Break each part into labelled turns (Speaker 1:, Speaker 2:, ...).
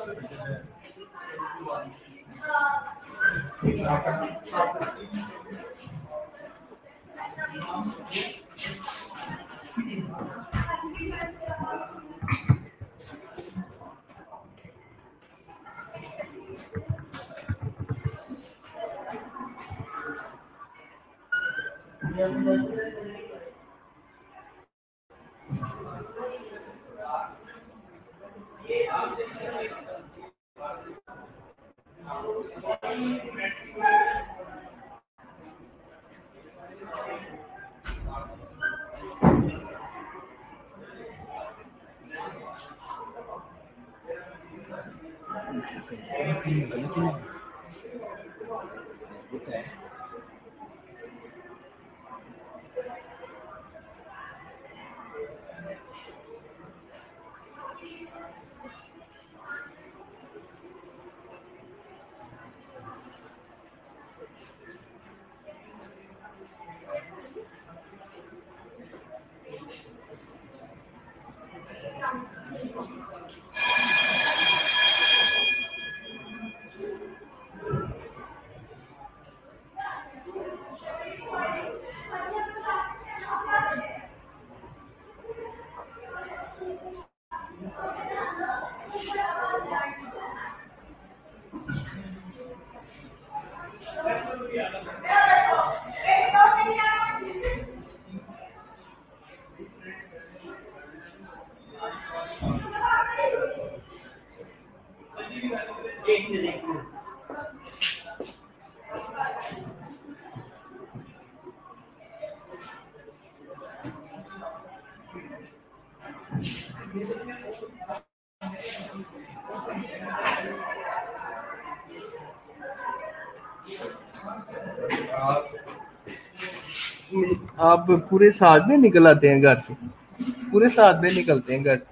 Speaker 1: آپ پورے ساتھ میں نکل آتے ہیں گھر سے؟ پورے ساتھ میں نکلتے ہیں گھر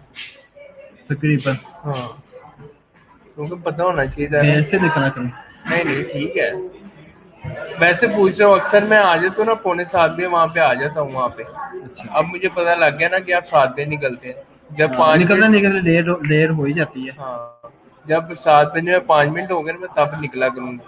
Speaker 2: تقریباً؟
Speaker 1: ہاں، کیونکہ پتہ ہونا چاہیے تھا.
Speaker 2: ایسے نکلا کروں.
Speaker 1: نہیں ٹھیک ہے، ویسے پوچھ رہا ہوں. اکثر میں آ جاتا ہوں نا 6:45 وہاں پہ آ جاتا ہوں وہاں پہ. اب مجھے پتہ لگ گیا نا کہ آپ 7 بجے نکلتے ہیں. جب 5
Speaker 2: نکلتے دیر ہو ہی جاتی ہے.
Speaker 1: ہاں، جب 7 بجے میں 5 منٹ ہو گئے میں تب نکلا کروں گا.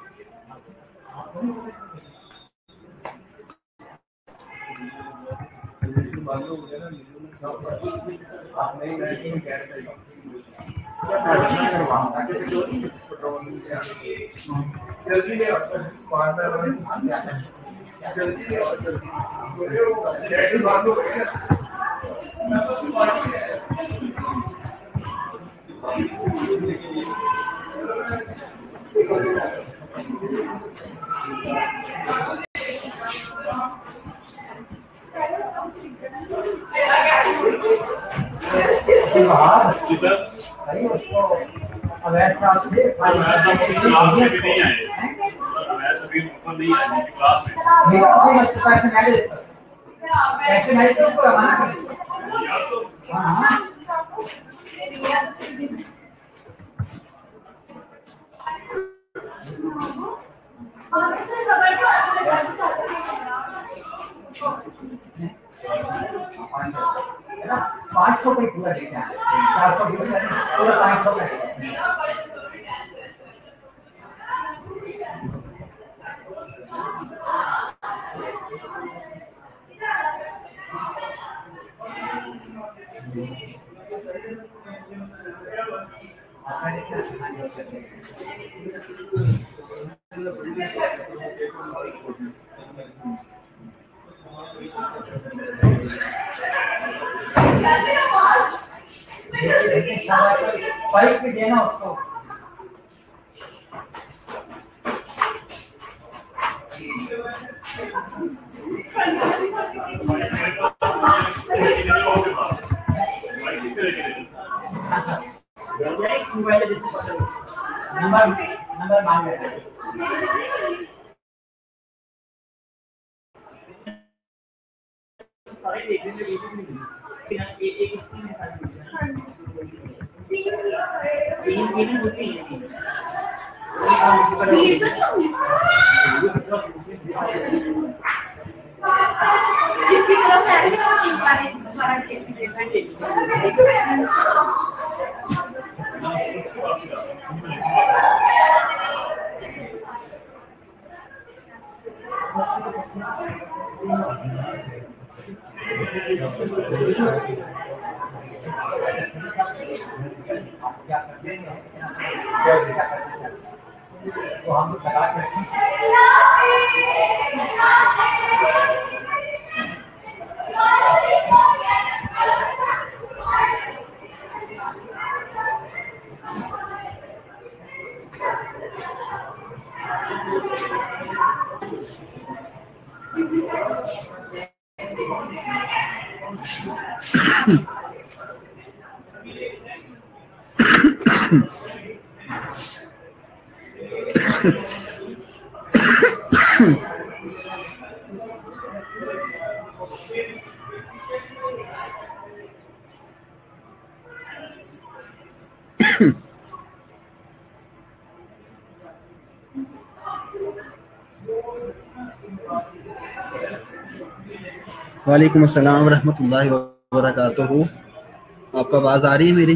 Speaker 2: وعلیکم السلام ورحمۃ اللہ وبرکاتہ. آپ کو آواز آ رہی ہے میری؟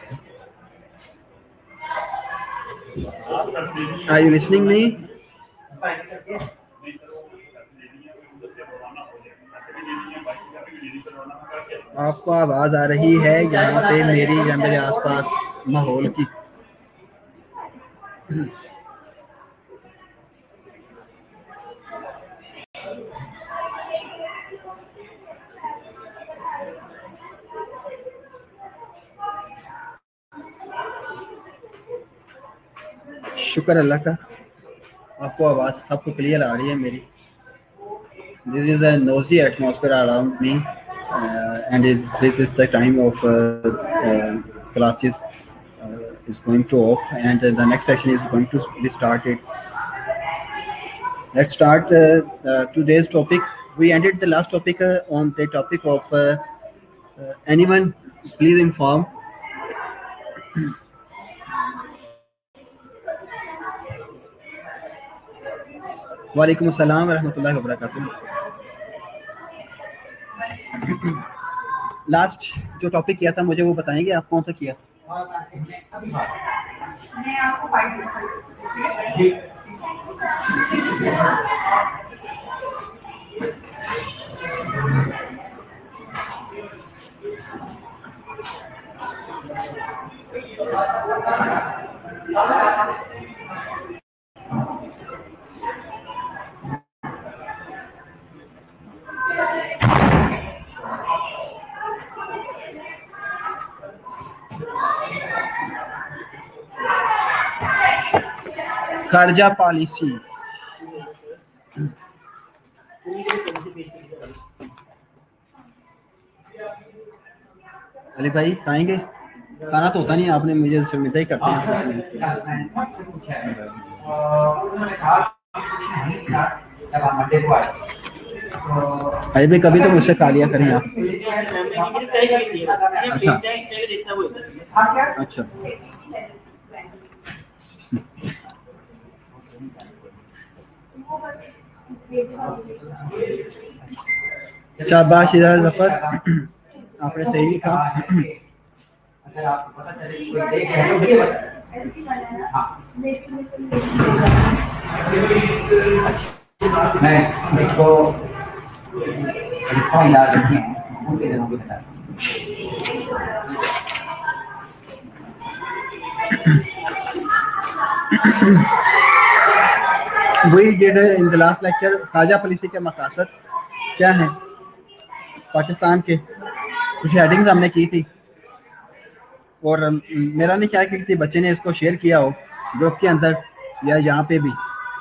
Speaker 2: Are you listening me? آپ کو آواز آ رہی ہے یہاں پہ میری یا میرے آس پاس ماحول کی؟ شکر اللہ کا، آپ کو آواز سب کو کلیئر آ رہی ہے میری. This is a noisy atmosphere around me, and this is the time of classes is going to off, and the next session is going to be started. Let's start today's topic. We ended the last topic on the topic of anyone please inform. وعلیکم السلام ورحمۃ اللہ وبرکاتہ. Last جو topic کیا تھا مجھے وہ بتائیں گے آپ کون سا کیا تھا؟ خارجہ پالیسی. علی بھائی کھائیں گے؟ کھانا تو ہوتا نہیں، آپ نے مجھے شرمندہ ہی کرتے ہیں. علی بھائی کبھی تو مجھ سے کھا لیا کریں آپ. اچھا شاباش ادارہ ظفر، آپ نے صحیح لکھا. We did in the last lecture خارجہ پالیسی کے مقاصد کیا ہیں پاکستان کے، کچھ ہیڈنگز ہم نے کی تھی، اور میرا نہیں خیال کہ کسی بچے نے اس کو شیئر کیا ہو گروپ کے اندر یا یہاں پہ بھی.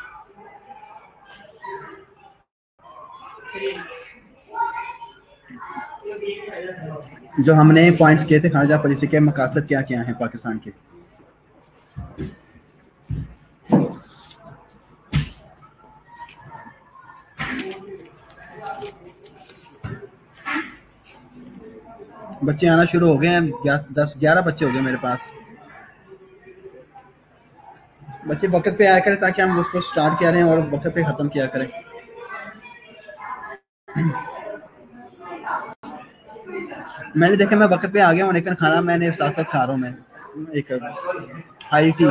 Speaker 2: جو ہم نے پوائنٹس کیے تھے خارجہ پالیسی کے مقاصد کیا کیا ہیں پاکستان کے. بچے آنا شروع ہو گئے ہیں، 10-11 بچے ہو گئے میرے پاس. بچے وقت پہ آیا کریں تاکہ ہم اس کو سٹارٹ کیا رہے ہیں اور وقت پہ ختم کیا کریں. میں نے دیکھا میں وقت پہ آ گیا ہوں لیکن کھانا میں نے ساتھ ساتھ کھا رہا ہوں. ایک ہائی ٹی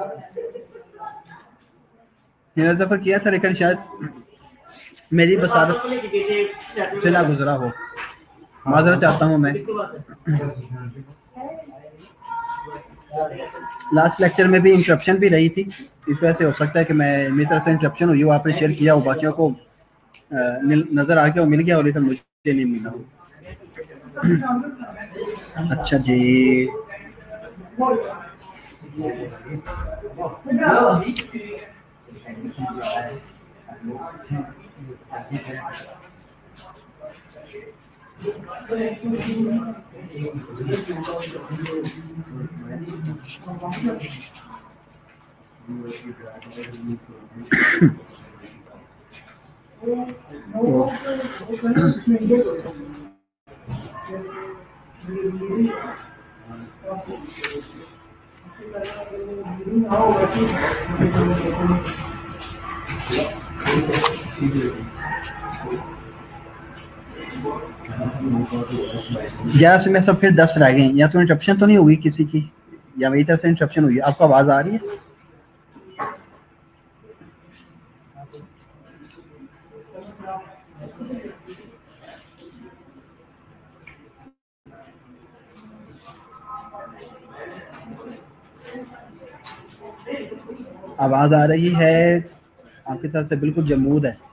Speaker 2: ہیرا ظفر کیا تھا، لیکن شاید میری بصارت سے نہ گزرا ہو، معذرت چاہتا ہوں میں. لاسٹ لیکچر میں بھی انٹرپشن بھی رہی تھی، اس وجہ سے ہو سکتا ہے کہ میں میری طرف سے انٹرپشن ہوئی ہو، آپ نے شیئر کیا ہو، باقیوں کو نظر آ گیا ہو، مل گیا ہو، لیکن مجھے نہیں ملا. اچھا جی، گیارہ سے میں سب پھر 10 رہ گئے. یا تو انٹرپشن تو نہیں ہوئی کسی کی، یا میری طرف سے انٹرپشن ہوئی. آپ کو آواز آ رہی ہے؟ آواز آ رہی ہے آپ کی طرف سے؟ بالکل جمود ہے.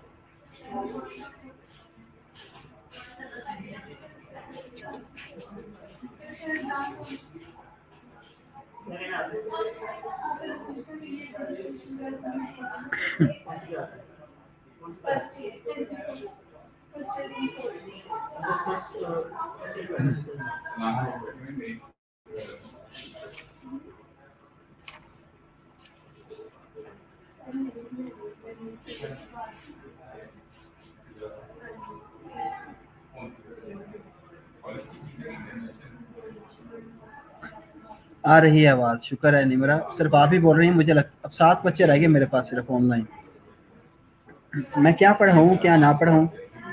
Speaker 2: آ رہی ہے آواز، شکر ہے نمرا. صرف آپ ہی بول رہی ہیں مجھے اب 7 بچے رہ گئے میرے پاس صرف آن لائن. میں کیا پڑھاؤں کیا نہ پڑھاؤں،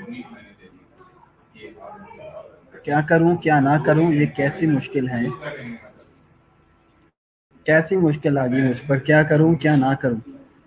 Speaker 2: کیا کروں کیا نہ کروں، یہ کیسی مشکل ہے، کیسی مشکل آ گئی مجھ پر. کیا کروں کیا نہ کروں.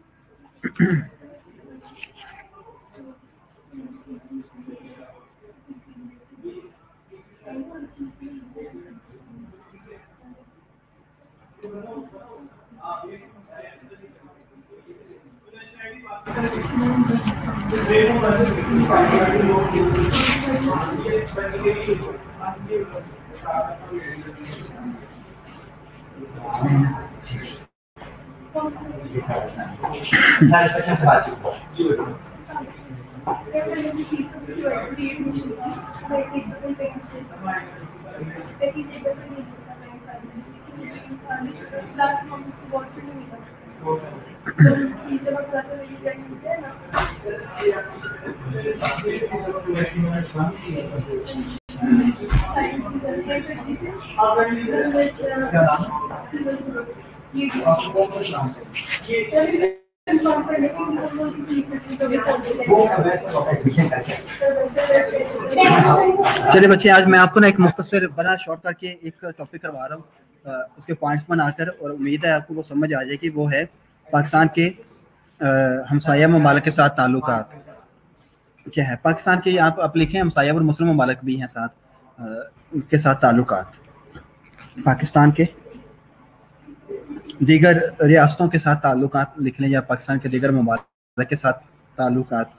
Speaker 2: چلے بچے، آج میں آپ کو نا ایک مختصر بڑا شارٹ کر کے ایک ٹاپک کروا رہا ہوں، اس کے پوائنٹس بنا کر، اور امید ہے آپ کو وہ سمجھ آ جائے کہ وہ ہے پاکستان کے ہمسایہ ممالک کے ساتھ تعلقات کیا ہے. پاکستان کے آپ لکھیں ہمسایہ اور مسلم ممالک بھی ہیں ساتھ، ان کے ساتھ تعلقات. پاکستان کے دیگر ریاستوں کے ساتھ تعلقات لکھ لیں، یا پاکستان کے دیگر ممالک کے ساتھ تعلقات.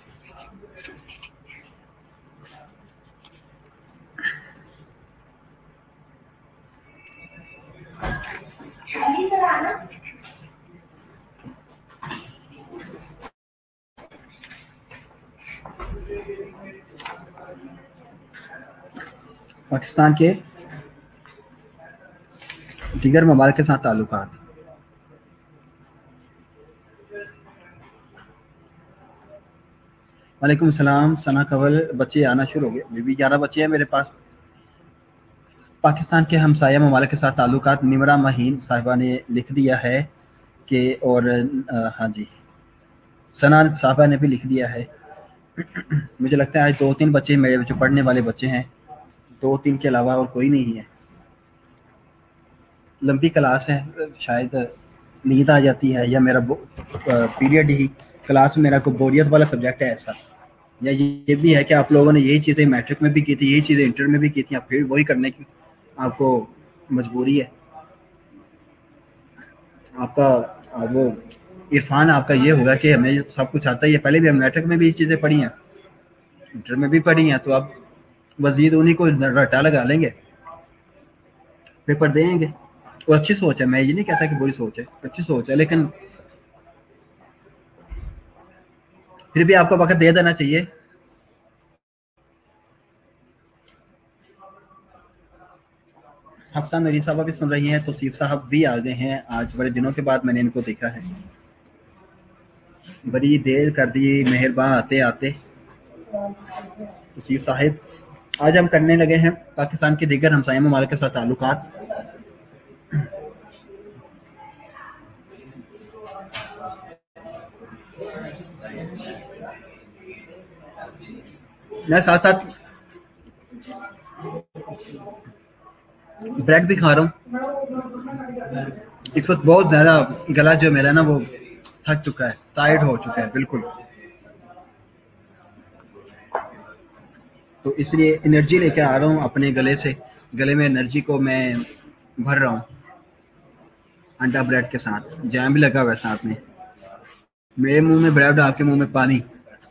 Speaker 2: پاکستان کے دیگر ممالک کے ساتھ تعلقات. وعلیکم السلام ثنا قول. بچے آنا شروع ہو گئے، بھی 11 بچے ہیں میرے پاس. پاکستان کے ہمسایہ ممالک کے ساتھ تعلقات. نمرا مہین صاحبہ نے لکھ دیا ہے کہ، اور ہاں جی ثنا صاحبہ نے بھی لکھ دیا ہے. مجھے لگتا ہے آج 2-3 بچے میرے جو پڑھنے والے بچے ہیں، 2-3 کے علاوہ اور کوئی نہیں ہے. लंबी क्लास है, शायद नींद आ जाती है, या मेरा पीरियड ही क्लास में मेरा कोई बोरियत वाला सब्जेक्ट है ऐसा, या ये भी है कि आप लोगों ने यही चीज़ें मैट्रिक में भी की थी, यही चीज़ें इंटर में भी की थी, फिर वही करने की आपको मजबूरी है। आपका वो इरफान आपका ये होगा कि हमें सब कुछ आता ही है, पहले भी हम मैट्रिक में भी ये चीज़ें पढ़ी हैं, इंटर में भी पढ़ी हैं, तो अब मजीद उन्हीं को रटा लगा लेंगे, पेपर देंगे। और अच्छी सोच है, मैं ये नहीं कहता कि बुरी सोच है, अच्छी सोच है, लेकिन फिर भी आपको वक्त दे देना चाहिए। हफ्सा नूरी साहब भी सुन रही हैं, तो सीफ साहब भी आ गए हैं, आज बड़े दिनों के बाद मैंने इनको देखा है, बड़ी देर कर दी मेहरबान आते आते। तो सीफ साहिब, आज हम करने लगे हैं पाकिस्तान के दीगर हमसाया ममालिक के साथ ताल्लुकात। मैं साथ साथ ब्रेड भी खा रहा हूँ। इस वक्त बहुत ज़्यादा गला जो मेरा ना वो थक चुका है, टायर्ड हो चुका है बिल्कुल, तो इसलिए एनर्जी लेके आ रहा हूँ अपने गले से, गले में एनर्जी को मैं भर रहा हूँ अंडा ब्रेड के साथ, जैम भी लगा हुआ है साथ में। मेरे मुंह में ब्रेड, आपके मुंह में पानी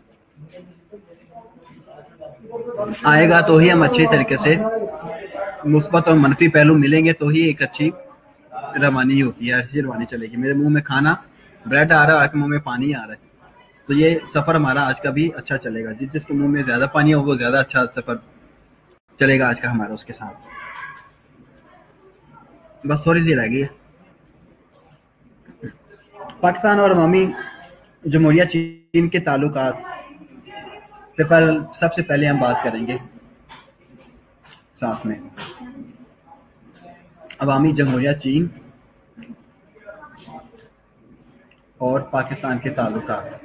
Speaker 2: आएगा तो ही हम अच्छे तरीके से, मुस्बत और मनफी पहलू मिलेंगे तो ही एक अच्छी रवानी होती है, अच्छी रवानी चलेगी। मेरे मुंह में खाना ब्रेड आ रहा है, आपके मुंह में पानी आ रहा है, तो ये सफ़र हमारा आज का भी अच्छा चलेगा। जिसके मुंह में ज़्यादा पानी हो वो ज़्यादा अच्छा सफ़र चलेगा आज का हमारा उसके साथ। बस थोड़ी सी रह गई है। पाकिस्तान और अवामी जमहूरिया चीन के ताल्लुकात पर सबसे पहले हम बात करेंगे साथ में अवामी जमहूरिया चीन और पाकिस्तान के ताल्लुकात।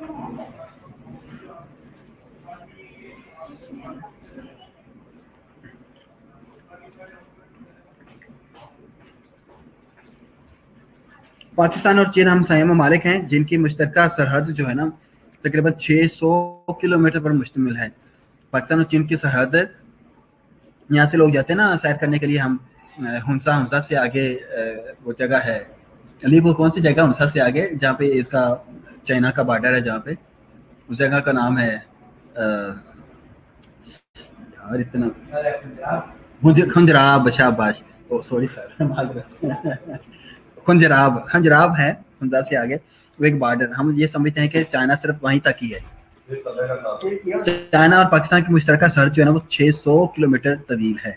Speaker 2: पाकिस्तान और चीन हमसाया ममालिक हैं जिनकी मुश्तरका सरहद जो है ना तकरीबन 600 किलोमीटर पर मुश्तमिल है। पाकिस्तान और चीन की सरहद, यहाँ से लोग जाते हैं ना सैर करने के लिए, हम हमसा से आगे वो जगह है अलीपुर, कौन सी जगह हमसा से आगे जहाँ पे इसका चाइना का बॉर्डर है, जहाँ पे उस जगह का नाम है यार इतना खुंजराब, शाबाश, ओ सॉरी सर खंजराब है हमजा से आगे, वो एक बॉर्डर, हम ये समझते हैं कि चाइना सिर्फ वहीं तक ही है। चाइना और पाकिस्तान की मुश्तरका सरहद जो है ना वो 600 किलोमीटर तवील है।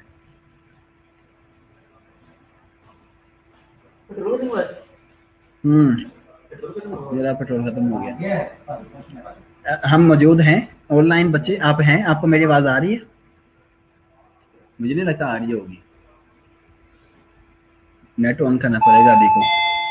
Speaker 2: मेरा पेट्रोल खत्म हो गया। हम मौजूद हैं ऑनलाइन, बच्चे आप हैं, आपको मेरी आवाज आ रही है? मुझे नहीं लगता आ रही होगी, नेट ऑन करना पड़ेगा अभी को।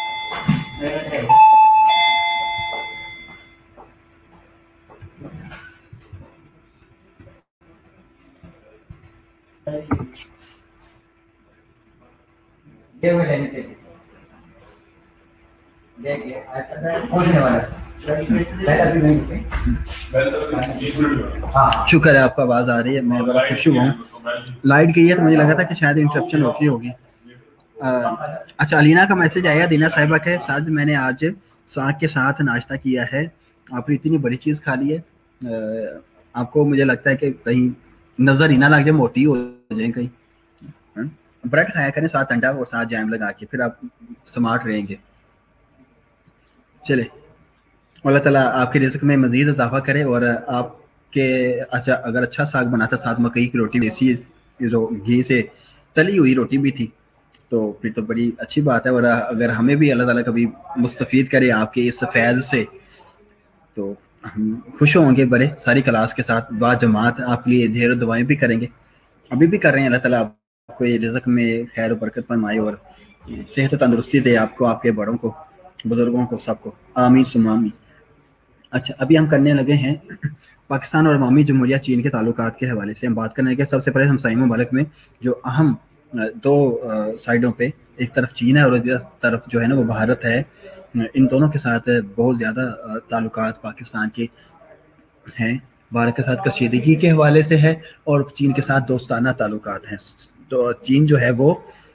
Speaker 2: शुक्र है आपको आवाज आ रही है, मैं बड़ा खुश हुआ हूँ। लाइट गई है तो मुझे लगा था कि शायद इंटरप्शन होगी। अच्छा, अलीना का मैसेज आया, दीना साहिबा के साथ मैंने आज साग के साथ नाश्ता किया है। आपने इतनी बड़ी चीज़ खा ली है, आपको मुझे लगता है कि कहीं नज़र ही ना लग जाए, मोटी हो जाए कहीं। ब्रेड खाया करें साथ अंडा और साथ जैम लगा के, फिर आप स्मार्ट रहेंगे। चले, अल्लाह ताला आपके रिज़्क़ में मज़ीद इजाफा करे, और आपके अच्छा अगर अच्छा साग बनाता साथ मकई की रोटी, देसी घी से तली हुई रोटी भी थी, तो फिर तो बड़ी अच्छी बात है। और अगर हमें भी अल्लाह ताला कभी मुस्तफ़ीद करे आपके इस फैज़ से, तो हम खुश होंगे बड़े, सारी क्लास के साथ बा जमात आपके लिए ढेर दुआएं भी करेंगे, अभी भी कर रहे हैं। अल्लाह ताला आपको ये रिज़्क़ में खैर और बरकत फरमाए और सेहत और तंदुरुस्ती दे आपको, आपके बड़ों को, बुजुर्गों को, सबको, आमीन सुम्मा आमीन। अच्छा, अभी हम करने लगे हैं पाकिस्तान और अवामी जमहूरिया चीन के ताल्लुकात के हवाले से हम बात करने लगे। सबसे पहले हमसाया ममालिक में जो अहम दो साइडों पे, एक तरफ चीन है और एक तरफ जो है ना वो भारत है। इन दोनों के साथ बहुत ज़्यादा ताल्लुकात पाकिस्तान के हैं। भारत के साथ कशीदगी के हवाले से है और चीन के साथ दोस्ताना ताल्लुकात हैं। तो चीन जो है वो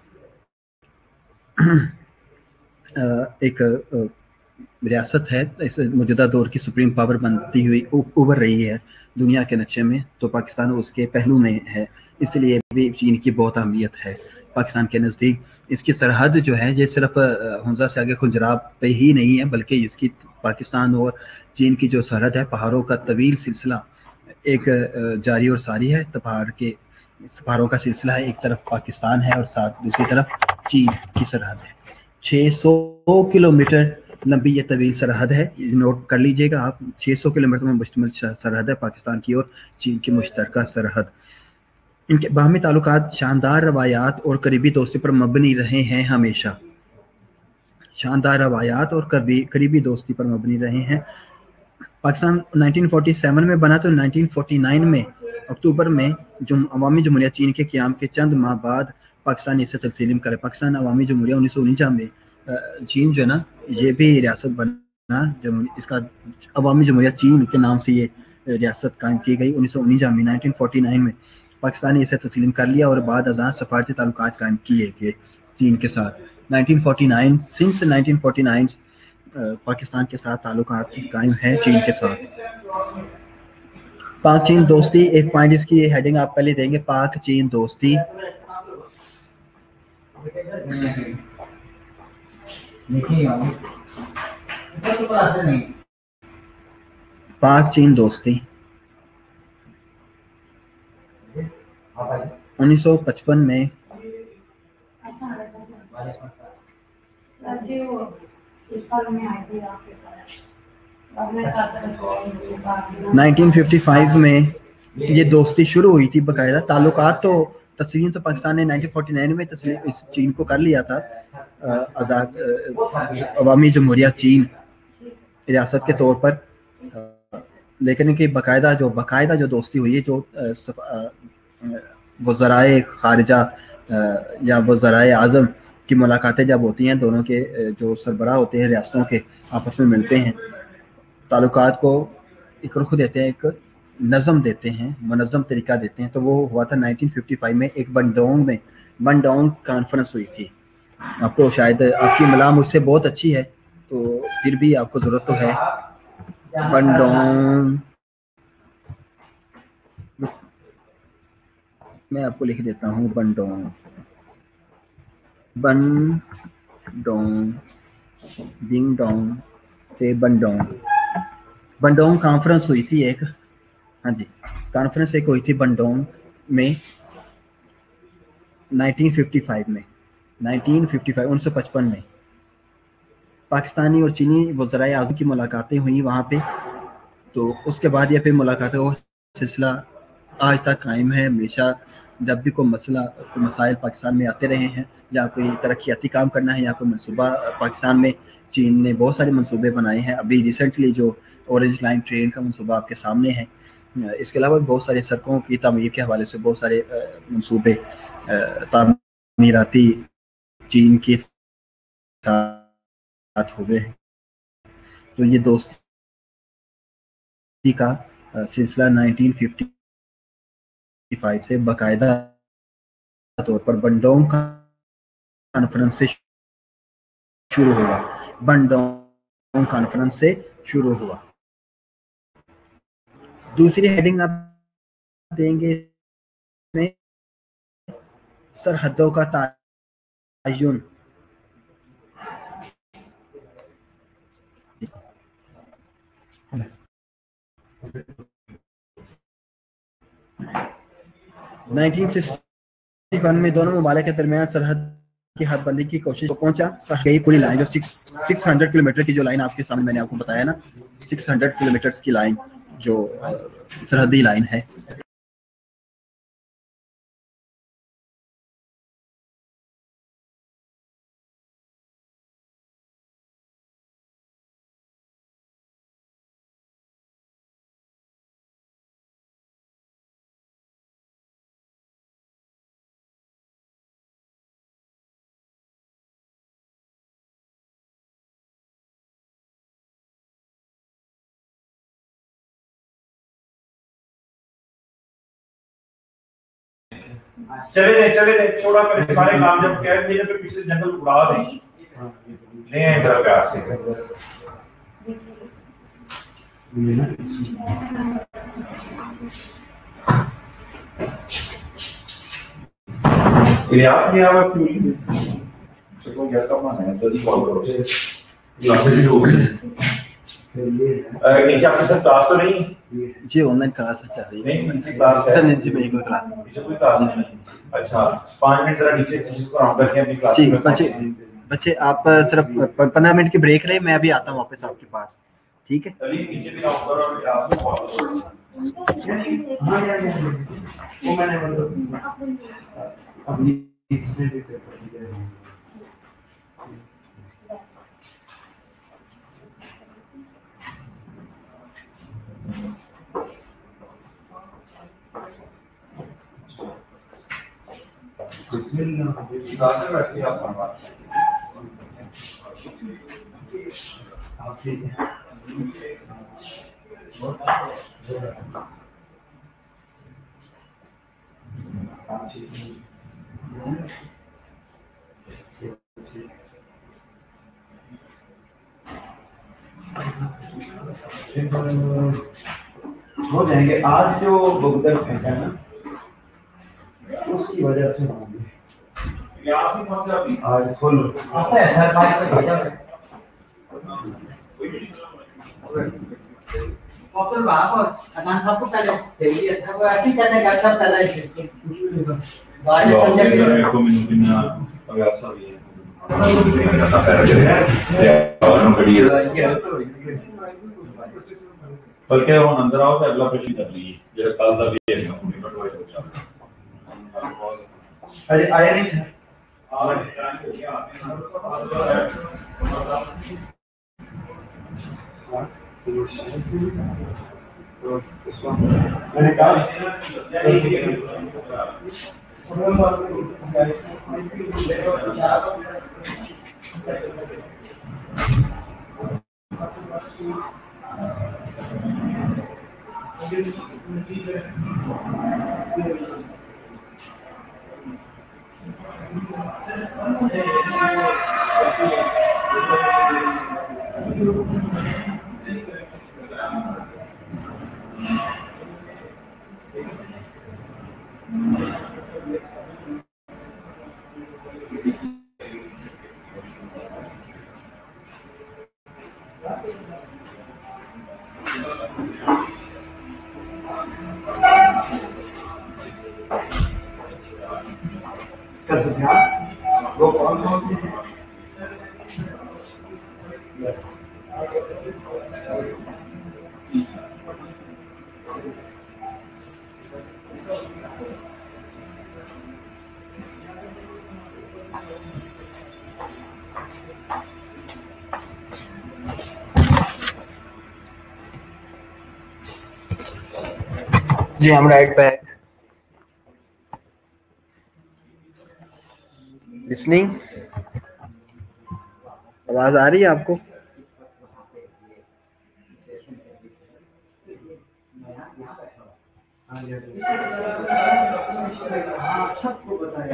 Speaker 2: एक रियासत है, इस मौजूदा दौर की सुप्रीम पावर बनती हुई उभर रही है दुनिया के नक्शे में, तो पाकिस्तान उसके पहलू में है, इसलिए भी चीन की बहुत अहमियत है पाकिस्तान के नज़दीक। इसकी सरहद जो है ये सिर्फ हमजा से आगे खुंजराब पे ही नहीं है, बल्कि इसकी पाकिस्तान और चीन की जो सरहद है, पहाड़ों का तवील सिलसिला एक जारी और सारी है। तो पहाड़ों का सिलसिला है, एक तरफ पाकिस्तान है और साथ दूसरी तरफ चीन की सरहद है। 600 किलोमीटर लंबी ये तवील सरहद है, नोट कर लीजिएगा आप। 600 किलोमीटर में मुश्तमिल सरहद है पाकिस्तान की और चीन की मुश्तरका सरहद। इनके बाहमी ताल्लुकात शानदार रवायात और करीबी दोस्ती पर मबनी रहे हैं, हमेशा शानदार रवायात और करीबी दोस्ती पर मबनी रहे हैं। पाकिस्तान 1947 में बना, तो 1949 में अक्टूबर में अवामी जमहूरिया चीन के क़याम के चंद माह बाद पाकिस्तान इसे तस्लीम करे। पाकिस्तान अवामी जमहूरिया 1949 में चीन जो है ना ये भी रियासत बना, इसका अवामी जमहूरिया चीन के नाम से ये रियासत कायम की गई 1949 में। 1949 में पाकिस्तान ने इसे तस्लीम कर लिया और बाद अज़ां सफारती ताल्लुकात कायम किए गए चीन के साथ। 1949 सिंस 1949 पाकिस्तान के साथ ताल्लुकात कायम है चीन के साथ। पाक चीन दोस्ती, एक पॉइंट इसकी हेडिंग आप पहले देंगे, पाक चीन दोस्ती। पाक चीन दोस्ती 1955 में 1955 में ये दोस्ती शुरू हुई थी बाकायदा। ताल्लुकात तो तस्लीम तो पाकिस्तान ने 1949 में तस्लीम इस चीन को कर लिया था आज़ाद अवामी जमहूरिया चीन रियासत के तौर पर, लेकिन इनकी बाकायदा जो दोस्ती हुई है, जो वज़राए खारिजा या वज़राए आज़म की मुलाकातें जब होती हैं, दोनों के जो सरबराह होते हैं रियासतों के आपस में मिलते हैं, ताल्लुकात को एक रुख देते हैं, एक नज़म देते हैं, मुनज़्ज़म तरीका देते हैं। तो वो हुआ था 1955 में, एक बंडोंग कॉन्फ्रेंस हुई थी। आपको शायद आपकी मलाह मुझसे बहुत अच्छी है, तो फिर भी आपको ज़रूरत तो है। बंडोंग, मैं आपको लिख देता हूँ, बंडोंग बिंग डोंग से बंडोंग कॉन्फ्रेंस हुई थी एक, हाँ जी, कॉन्फ्रेंस एक हुई थी बंडोंग में 1955 में 1955 में पाकिस्तानी और चीनी वज़राए आज़म की मुलाकातें हुई वहाँ पे। तो उसके बाद या फिर मुलाकातों का सिलसिला आज तक कायम है। हमेशा जब भी कोई मसाइल पाकिस्तान में आते रहे हैं, या कोई तरक्याती काम करना है या कोई मनसूबा पाकिस्तान में, चीन ने बहुत सारे मनसूबे बनाए हैं। अभी रिसेंटली जो ऑरेंज लाइन ट्रेन का मनसूबा आपके सामने है, इसके अलावा बहुत सारे सड़कों की तामीर के हवाले से बहुत सारे मनसूबे तामीराती चीन के साथ हो गए हैं। तो ये दोस्ती का सिलसिला 1955 से बाकायदा तौर पर बंडोंग कॉन्फ्रेंस से शुरू हुआ। बंडोंग कॉन्फ्रेंस से शुरू हुआ। दूसरी हेडिंग आप देंगे में सरहदों का तयन। नाइनटीन 1961 में दोनों ममालिक के दरमियान सरहद की हदबंदी की कोशिश को पहुंचा। गई पूरी लाइन जो 600 किलोमीटर की जो लाइन आपके सामने मैंने आपको बताया ना, 600 किलोमीटर की लाइन जो सरहदी लाइन है,
Speaker 3: चले छोड़ा कर सारे काम जब कह दिए तो पीछे जंगल उड़ा दे ले आए जरा प्यार से इलियास ने आवाज क्यों चलो यार कब आना है जल्दी कॉल करो नीचे आपके साथ क्लास तो नहीं
Speaker 2: जी ऑनलाइन क्लास चल रही है
Speaker 3: नहीं नीचे क्लास है
Speaker 2: सर नीचे मेरी कोई क्लास
Speaker 3: नीचे कोई क्लास नहीं अच्छा 5 मिनट जरा नीचे जिसको हम करके अपनी क्लास
Speaker 2: जी बच्चे आप सिर्फ 15 मिनट की ब्रेक लें, मैं अभी आता हूँ वापस आपके पास, ठीक है?
Speaker 3: चलिए नीचे भी आओ करो और आपको कॉल करो हां वो मैंने मतलब अपनी इसमें भी कर दिया है हो जाएंगे। आज जो भुगतान है ना उसकी वजह से होंगे आज full
Speaker 4: Waktu berapa? Akan satu kali daily atau arti kata kata kali itu. Banyak kerja.
Speaker 3: Aku minumnya biasa dia. Kata kerja dia orang berdiri. बल्कि वो अंदर आओ तो अगला प्रश्न कर लीजिए जरा कल तक ये है पूरी एडवाइस हो जाता अरे आया नहीं सर मैंने कहा
Speaker 2: जी I'm right back. Listening? आवाज आ रही है आपको?
Speaker 4: सबको बताया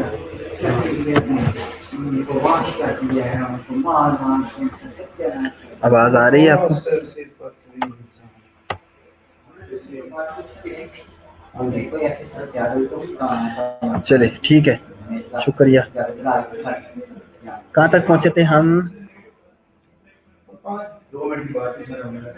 Speaker 2: आवाज आ रही है आपको? चले ठीक है, शुक्रिया। कहाँ तक पहुँचे थे हम?
Speaker 3: 2 मिनट की बात है सर हमें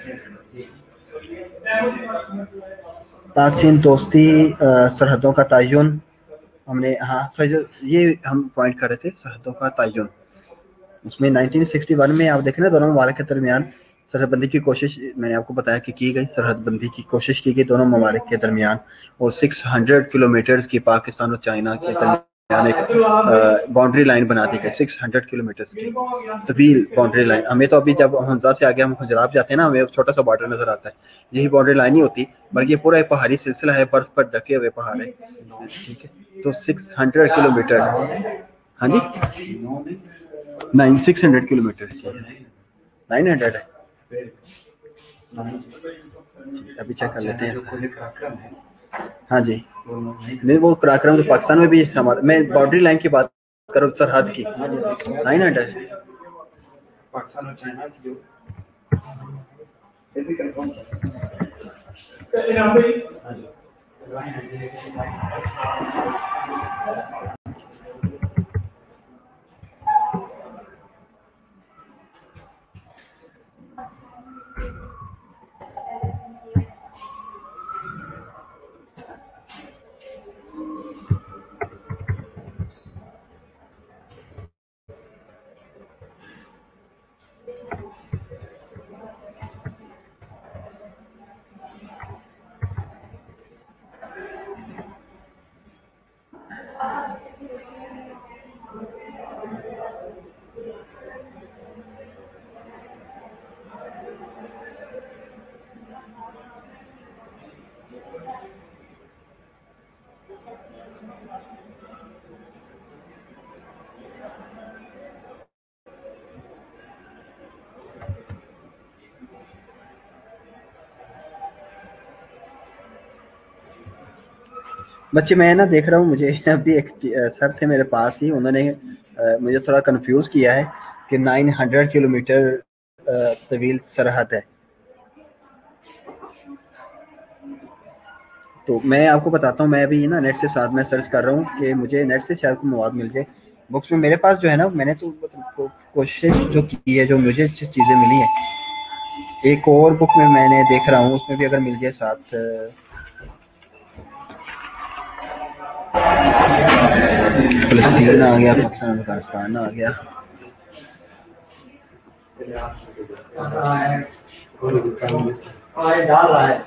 Speaker 2: पाक चीन दोस्ती सरहदों का तयन हमने, हाँ सर ये हम पॉइंट कर रहे थे, सरहदों का तयन। उसमें 1961 में आप देखें ना दोनों ममालिक के दरमियान सरहदबंदी की कोशिश, मैंने आपको बताया कि की गई, सरहदबंदी की कोशिश की गई दोनों ममालिक के दरमियान, और 600 किलोमीटर्स की पाकिस्तान और चाइना के दरमियान एक बाउंड्री लाइन बना दी गई, 600 किलोमीटर्स की तवील बाउंड्री लाइन। हमें तो अभी जब हंजा से आगे हम खजराब जाते हैं ना, हमें छोटा सा बॉर्डर नजर आता है, यही बाउंड्री लाइन ही होती, बल्कि ये पूरा एक पहाड़ी सिलसिला है, बर्फ पर ढके हुए पहाड़ है, ठीक है। तो 600 किलोमीटर, हाँ जी 600 किलोमीटर की है, 900 है, अभी चेक कर लेते हैं। हाँ जी, नहीं वो कराक्रम तो पाकिस्तान में भी हमारा, मैं बाउंड्री लाइन की बात करूँ, सरहद की 900
Speaker 3: पाकिस्तान और चाइना की जो फिर भी कंफर्म
Speaker 2: बच्चे। मैं ना देख रहा हूँ, मुझे अभी एक सर थे मेरे पास ही, उन्होंने मुझे थोड़ा कंफ्यूज किया है कि 900 किलोमीटर तवील सरहद है। तो मैं आपको बताता हूँ, मैं अभी ना नेट से साथ में सर्च कर रहा हूँ कि मुझे नेट से शायद कोई मवाद मिल जाए। बुक्स में मेरे पास जो है ना, मैंने तो कोशिश जो की है, जो मुझे चीज़ें मिली हैं, एक और बुक में मैंने देख रहा हूँ, उसमें भी अगर मिल जाए साथ। फलस्तीन आ गया, पाकिस्तान अफगानिस्तान आ गया।
Speaker 4: डाल रहा है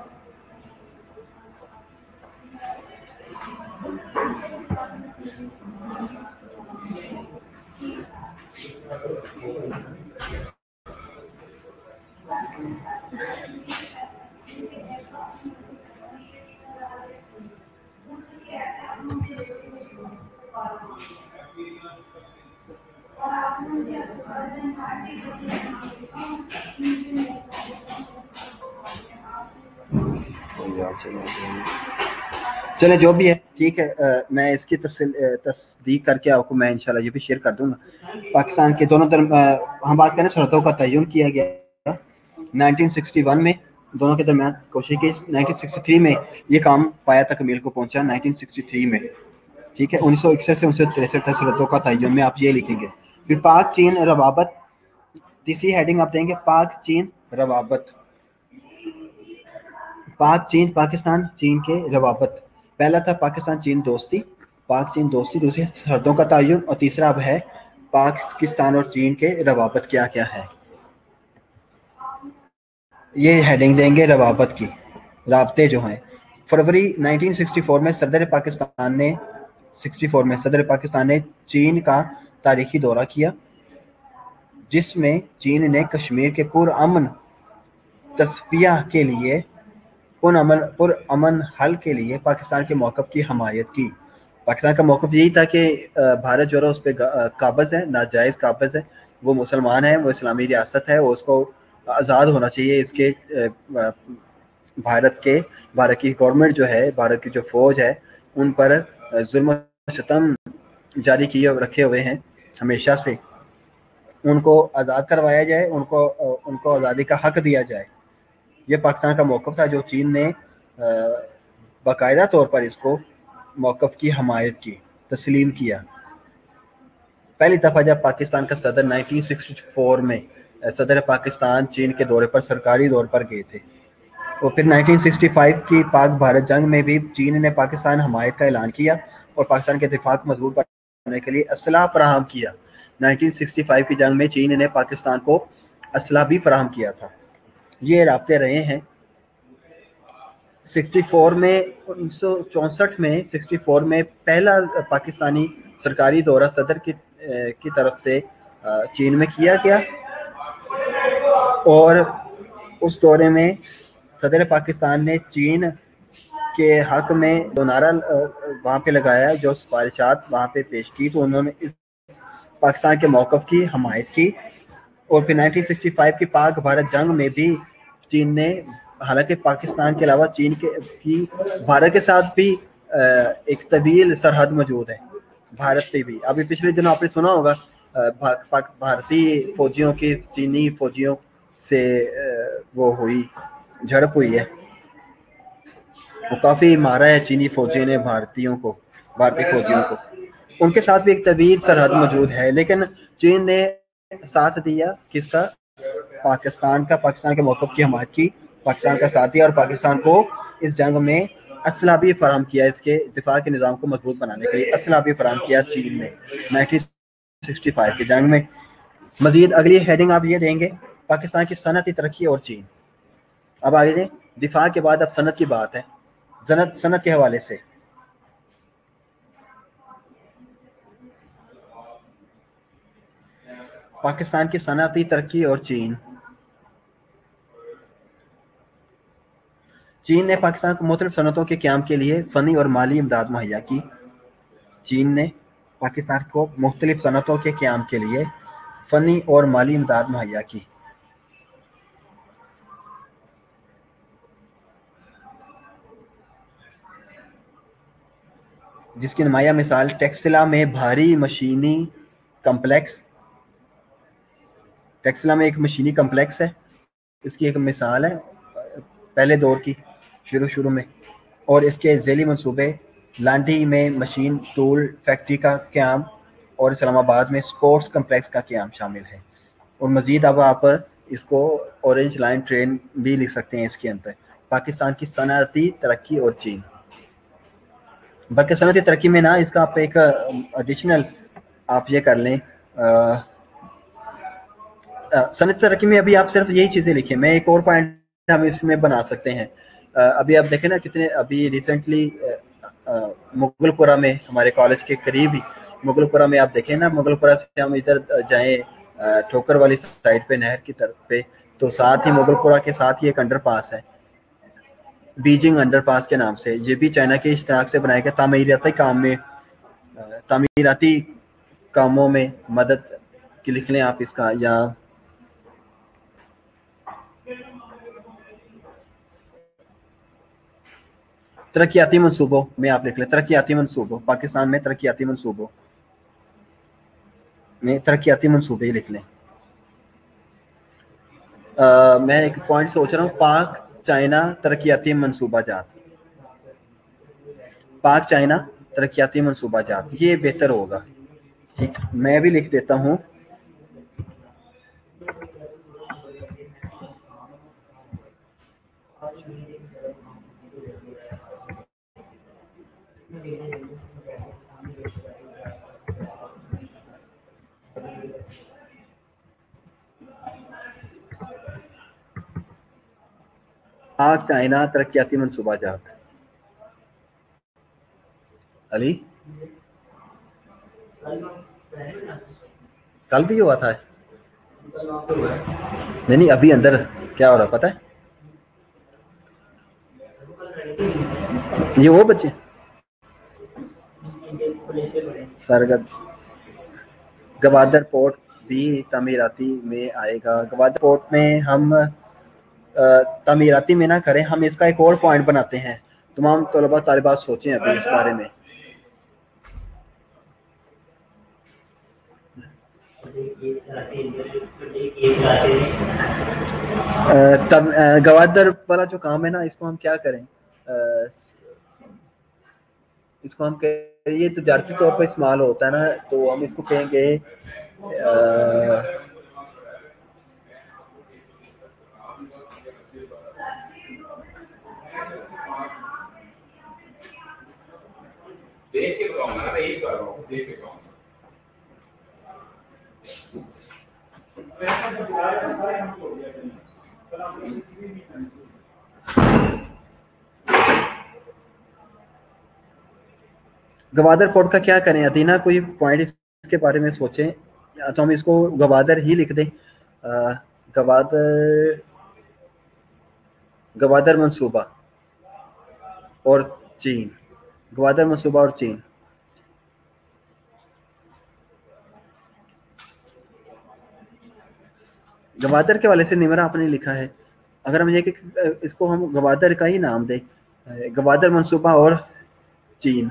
Speaker 2: चले जो भी है ठीक है। मैं इसकी तस्दीक करके आपको मैं इंशाल्लाह ये भी शेयर कर दूंगा। पाकिस्तान के दोनों तरफ हम बात करें, सरहदों का तयन किया गया 1961 में, दोनों के दरमियान कोशिश की। 1963 में ये काम पाया तकमील को पहुंचा, 1963 में, ठीक है। 1961 से 1963 तक सरहदों का तयन में आप ये लिखेंगे। फिर पाक चीन रवाबत, तीसरी हेडिंग आप देंगे पाक चीन रवाबत। पाक चीन, पाकिस्तान चीन के रवाबत। पहला था पाकिस्तान चीन दोस्ती, पाक चीन दोस्ती, दूसरी सरहदों का तयन, और तीसरा अब है पाकिस्तान और चीन के रवाबत क्या क्या है। ये हेडिंग देंगे रवाबत की, राब्ते जो हैं। फरवरी 1964 में सदर पाकिस्तान ने 64 में सदर पाकिस्तान ने चीन का तारीखी दौरा किया, जिसमें चीन ने कश्मीर के पुरअमन तस्फिया के लिए, पुरअमन हल के लिए पाकिस्तान के मौक़िफ़ की हमायत की। पाकिस्तान का मौक़िफ़ यही था कि भारत जो है उस पर काबज़ है, नाजायज़ काबज़ है, वो मुसलमान है, वो इस्लामी रियासत है, वो उसको आज़ाद होना चाहिए। इसके भारत की गवर्नमेंट जो है, भारत की जो फ़ौज है, उन पर जुल्म सितम जारी किए रखे हुए हैं हमेशा से, उनको आज़ाद करवाया जाए, उनको आज़ादी का हक दिया जाए। ये पाकिस्तान का मौक़िफ़ था, जो चीन ने बाकायदा तौर पर इसको मौक़िफ़ की हमायत की, तस्लीम किया। पहली दफ़ा जब पाकिस्तान का सदर 1964 में सदर पाकिस्तान चीन के दौरे पर, सरकारी दौरे पर गए थे। और फिर 1965 की पाक भारत जंग में भी चीन ने पाकिस्तान हमायत का ऐलान किया और पाकिस्तान के दिफा को मजबूत करने के लिए असलाह फराहम किया। 1965 की जंग में चीन ने पाकिस्तान को असलाह भी फराहम किया था। ये राब्ते रहे हैं। 64 में 1964 में 64 में पहला पाकिस्तानी सरकारी दौरा सदर की तरफ से चीन में किया गया, और उस दौरे में सदर पाकिस्तान ने चीन के हक में दो नारा वहाँ पे लगाया, जो सिफारिशात वहाँ पे पेश की, तो उन्होंने इस पाकिस्तान के मौक़िफ़ की हमायत की। और फिर 1965 की पाक भारत जंग में भी चीन ने حالانکہ پاکستان کے علاوہ چین کی بھارت کے ساتھ بھی ایک طویل سرحد موجود ہے، بھارت پہ بھی. ابھی پچھلے دنوں آپ نے سنا ہوگا بھارتی فوجیوں کی چینی فوجیوں سے وہ ہوئی جھڑپ ہوئی ہے، وہ کافی مارا ہے چینی فوجیوں نے بھارتی فوجیوں کو. ان کے ساتھ بھی ایک طویل سرحد موجود ہے، لیکن چین نے ساتھ دیا کس کا؟ پاکستان کا، پاکستان کے موقف کی حمایت کی، پاکستان کا ساتھ دیا اور پاکستان کو اس جنگ میں اسلحہ بھی فراہم کیا. اس کے دفاع کے نظام کو مضبوط بنانے کے لیے اسلحہ بھی فراہم کیا چین نے 1965 کی جنگ میں. مزید اگلی ہیڈنگ آپ یہ دیں گے پاکستان کی صنعتی ترقی اور چین. اب آگے جائیں، دفاع کے بعد اب صنعت کی بات ہے. صنعت کے حوالے سے پاکستان کی صنعتی ترقی اور چین. چین نے پاکستان کو مختلف صنعتوں کے قیام کے لیے فنی اور مالی امداد مہیا کی. چین نے پاکستان کو مختلف صنعتوں کے قیام کے لیے فنی اور مالی امداد مہیا کی. جس کی نمایاں مثال ٹیکسلا میں بھاری مشینی کمپلیکس، ٹیکسلا میں ایک مشینی کمپلیکس ہے، اس کی ایک مثال ہے پہلے دور کی شروع میں. اور اس کے ذیلی منصوبے لانڈھی میں مشین ٹول فیکٹری کا قیام اور اسلام آباد میں سپورٹس کمپلیکس کا قیام شامل ہے. اور مزید اب آپ اس کو اورنج لائن ٹرین بھی لکھ سکتے ہیں اس کے اندر. پاکستان کی صنعتی ترقی اور چین. بلکہ صنعتی ترقی میں نا اس کا آپ ایک ایڈیشنل آپ یہ کر لیں، صنعتی ترقی میں ابھی آپ صرف یہی چیزیں لکھیں. میں ایک اور پوائنٹ ہم اس میں بنا سکتے ہیں. ابھی آپ دیکھیں نا کتنے ابھی ریسنٹلی مغل پورہ میں ہمارے کالج کے قریب ہی مغل پورہ میں آپ دیکھیں نا، مغل پورہ سے ہم ادھر جائیں ٹھوکر والی سائڈ پہ نہر کی طرف پہ، تو ساتھ ہی مغل پورہ کے ساتھ ہی ایک انڈر پاس ہے بیجنگ انڈر پاس کے نام سے. یہ بھی چائنا کے اشتراک سے بنایا گیا، تعمیراتی کاموں میں مدد کی. لکھ لیں آپ اس کا، یا ترقیاتی منصوبوں میں آپ لکھ لیں ترقیاتی منصوبوں. پاکستان میں ترقیاتی منصوبوں میں ترقیاتی منصوبے لکھ لیں. میں ایک پوائنٹ سوچ رہا ہوں، پاک چائنا ترقیاتی منصوبہ جات، پاک چائنا ترقیاتی منصوبہ جات، یہ بہتر ہوگا. ٹھیک، میں بھی لکھ دیتا ہوں پاک چائنا ترقیاتی منصوبہ جات. علی کل بھی ہوا تھا؟ نہیں ابھی اندر کیا ہو رہا پتہ ہے؟ یہ وہ بچے سرگد گوادر پورٹ بھی تعمیراتی میں آئے گا. گوادر پورٹ میں ہم تعمیراتی میں نہ کریں، ہم اس کا ایک اور پوائنٹ بناتے ہیں. تمام طلباء طالبات سوچیں ابھی اس بارے میں. گوادر والا جو کام ہے نا، اس کو ہم کیا کریں، اس کو ہم یہ تجارتی طور پر استعمال ہوتا ہے نا، تو ہم اس کو کہیں گے گوادر پورٹ کا کیا کریں. ادینہ کوئی پوائنٹ اس کے بارے میں سوچیں، یا تو ہم اس کو گوادر ہی لکھ دیں. گوادر منصوبہ اور چین، گوادر منصوبہ اور چین. گوادر کے والے سے نمرہ آپ نے لکھا ہے. اگر ہم یہ کہ اس کو ہم گوادر کا ہی نام دیں، گوادر منصوبہ اور چین.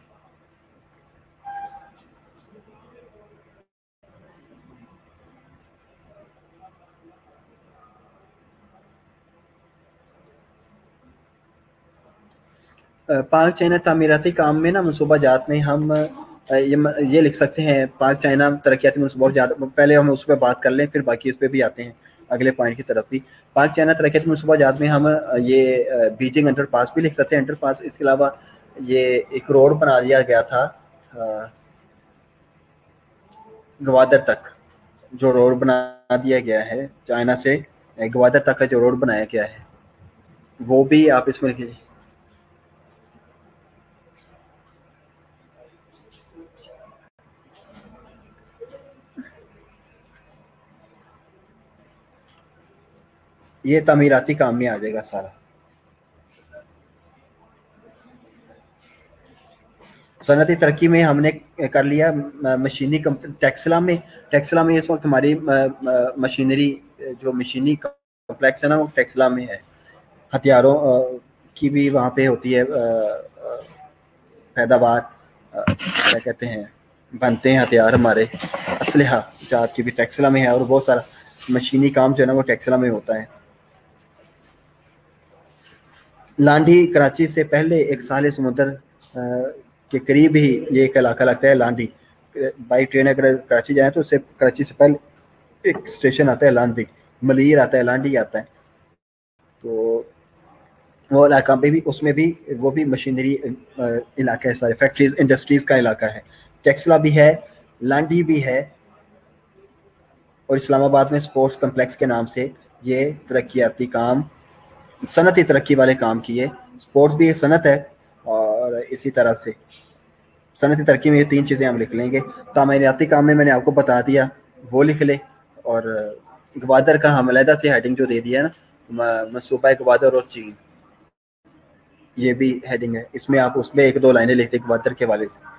Speaker 2: پاک چائنا تعمیراتی کام میں نا منصوبہ جات میں ہم یہ لکھ سکتے ہیں پاک چائنا ترقیاتی منصوبہ جات. پہلے ہم اس پہ بات کر لیں پھر باقی اس پہ بھی آتے ہیں اگلے پوائنٹ کی طرف بھی. پاک چائنا ترقیاتی منصوبہ جات میں ہم یہ بیجنگ انڈر پاس بھی لکھ سکتے ہیں. انڈر پاس اس کے علاوہ یہ ایک روڈ بنا دیا گیا تھا گوادر تک، جو روڈ بنا دیا گیا ہے چائنا سے گوادر تک کا جو روڈ بنایا گیا ہے وہ بھی آپ اس میں لکھیے. یہ تعمیراتی کام میں آ جائے گا سارا. صنعتی ترقی میں ہم نے کر لیا مشینی ٹیکسلا میں اس وقت ہماری مشینری جو مشینی کمپلیکس ہے نا وہ ٹیکسلا میں ہے. ہتھیاروں کی بھی وہاں پہ ہوتی ہے پیداوار، کیا کہتے ہیں بنتے ہیں ہتھیار ہمارے، اسلحہ جات کی بھی ٹیکسلا میں ہے. اور بہت سارا مشینی کام جو ہے نا وہ ٹیکسلا میں ہوتا ہے. لانڈھی کراچی سے پہلے ایک ساحل سمندر کے قریب ہی یہ ایک علاقہ لگتا ہے لانڈھی. بائی ٹرین اگر کراچی جائیں تو اس سے کراچی سے پہلے ایک اسٹیشن آتا ہے لانڈھی، ملیر آتا ہے لانڈھی آتا ہے. تو وہ علاقہ میں بھی اس میں بھی وہ بھی مشینری علاقہ ہے، سارے فیکٹریز انڈسٹریز کا علاقہ ہے. ٹیکسلا بھی ہے، لانڈھی بھی ہے، اور اسلام آباد میں اسپورٹس کمپلیکس کے نام سے یہ ترقیاتی کام صنعتی ترقی والے کام کیے. اسپورٹس بھی ایک صنعت ہے اور اسی طرح سے صنعتی ترقی میں یہ تین چیزیں ہم لکھ لیں گے. تعمیراتی کام میں نے آپ کو بتا دیا وہ لکھ لے، اور گوادر کا ہم علیحدہ سے ہیڈنگ جو دے دیا نا منصوبہ گوادر اور چین، یہ بھی ہیڈنگ ہے. اس میں آپ اس میں ایک دو لائنیں لکھتے گوادر کے حوالے سے.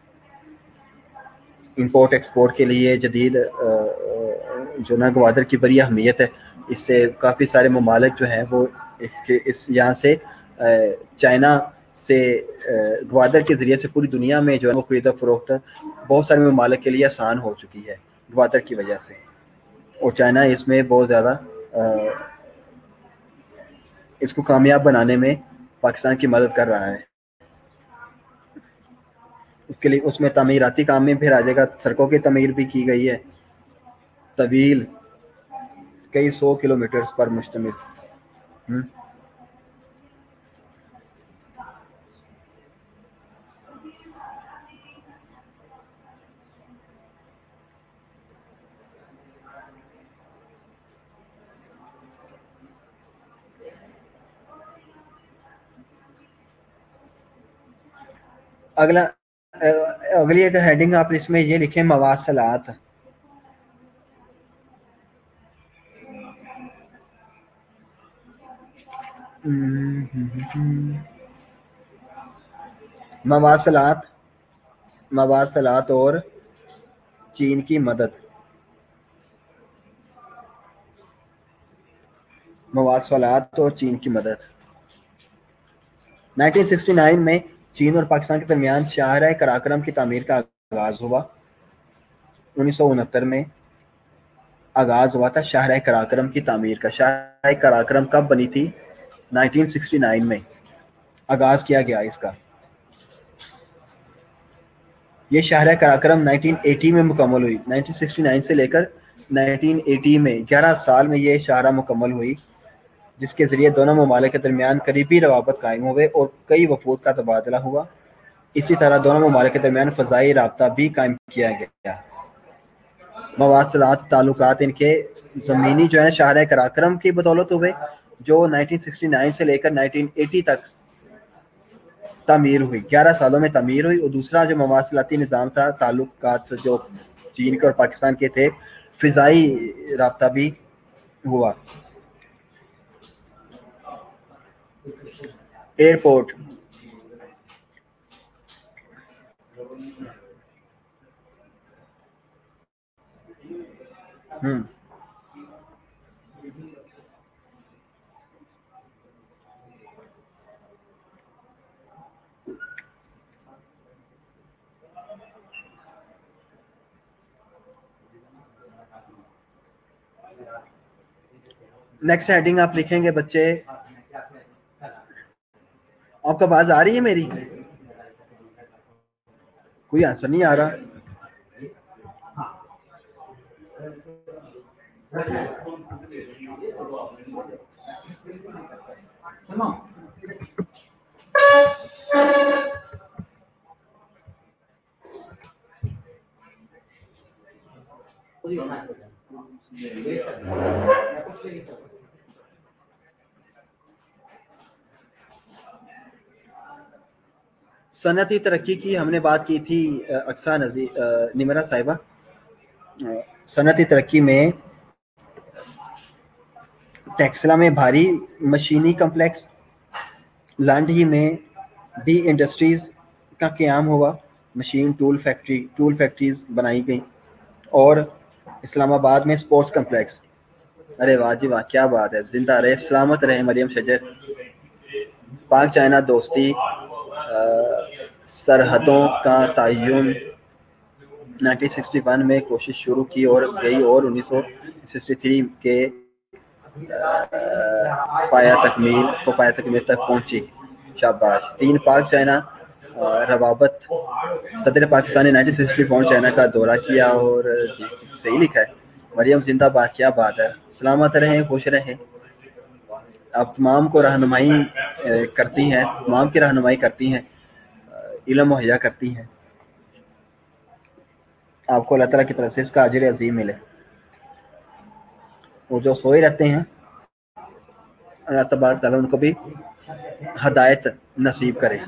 Speaker 2: امپورٹ ایکسپورٹ کے لیے جدید جو نا گوادر کی بڑی اہمیت ہے. اس سے کافی سارے ممالک جو ہیں وہ اس یہاں سے چائنا سے گوادر کے ذریعے سے پوری دنیا میں جو ہے وہ خرید و فروخت بہت سارے ممالک کے لیے آسان ہو چکی ہے گوادر کی وجہ سے. اور چائنا اس میں بہت زیادہ اس کو کامیاب بنانے میں پاکستان کی مدد کر رہا ہے. اس کے لیے اس میں تعمیراتی کام میں پھر آ جائے گا. سڑکوں کی تعمیر بھی کی گئی ہے طویل کئی 100 کلومیٹرز پر مشتمل. اگلی ایک ہیڈنگ آپ اس میں یہ لکھیں مواصلات. مواصلات اور چین کی مدد. مواصلات اور چین کی مدد 1969 میں چین اور پاکستان کے درمیان شاہراہ قراقرم کی تعمیر کا آغاز ہوا. 1969 میں آغاز ہوا تھا شاہراہ قراقرم کی تعمیر کا. شاہراہ قراقرم کب بنی تھی؟ 1969 میں آغاز کیا گیا اس کا. یہ شاہراہ قراقرم 1980 میں مکمل ہوئی. 1969 سے لے کر 1980 میں 11 سال میں یہ شاہراہ مکمل ہوئی، جس کے ذریعے دونوں ممالک کے درمیان قریبی روابط قائم ہوئے اور کئی وفود کا تبادلہ ہوا. اسی طرح دونوں ممالک کے درمیان فضائی رابطہ بھی قائم کیا گیا. مواصلات تعلقات ان کے زمینی جو ہے شاہراہ قراقرم کی بدولت ہوئے، جو 1969 سے لے کر 1980 تک تعمیر ہوئی. 11 سالوں میں تعمیر ہوئی. اور دوسرا جو مواصلاتی نظام تھا، تعلقات جو چین کے اور پاکستان کے تھے، فضائی رابطہ بھی ہوا. ایئرپورٹ नेक्स्ट हेडिंग आप लिखेंगे बच्चे, आपको आवाज आ रही है मेरी? कोई आंसर नहीं आ रहा। सनती तरक्की की हमने बात की थी अक्सा निमरा साहिबा। सनती तरक्की में टेक्सला में भारी मशीनी कम्प्लेक्स, लांडी में बी इंडस्ट्रीज का क़याम हुआ, मशीन टूल फैक्ट्रीज बनाई गई, और इस्लामाबाद में स्पोर्ट्स कम्प्लेक्स। अरे वाह जी वाह, क्या बात है, जिंदा रहे सलामत रहे मरियम शजर। पाक चाइना दोस्ती, सरहदों का तयन 1961 में कोशिश शुरू की और गई और 1963 के पाया तकमील तक पहुंची। शाबाश। 3 पाक चाइना रवाबत। सदर पाकिस्तान ने 1964 चाइना का दौरा किया और सही लिखा है मरियम, जिंदाबाद, क्या बात है। सलामत रहें, खुश रहें। आप तमाम को रहनुमाई करती हैं, तमाम की रहनुमाई करती हैं, इल्म मुहैया करती हैं। आपको अल्लाह ताला की तरफ से इसका अजर अजीम मिले। वो जो सोए रहते हैं अल्लाह तबारक तआला उनको भी हदायत नसीब करे।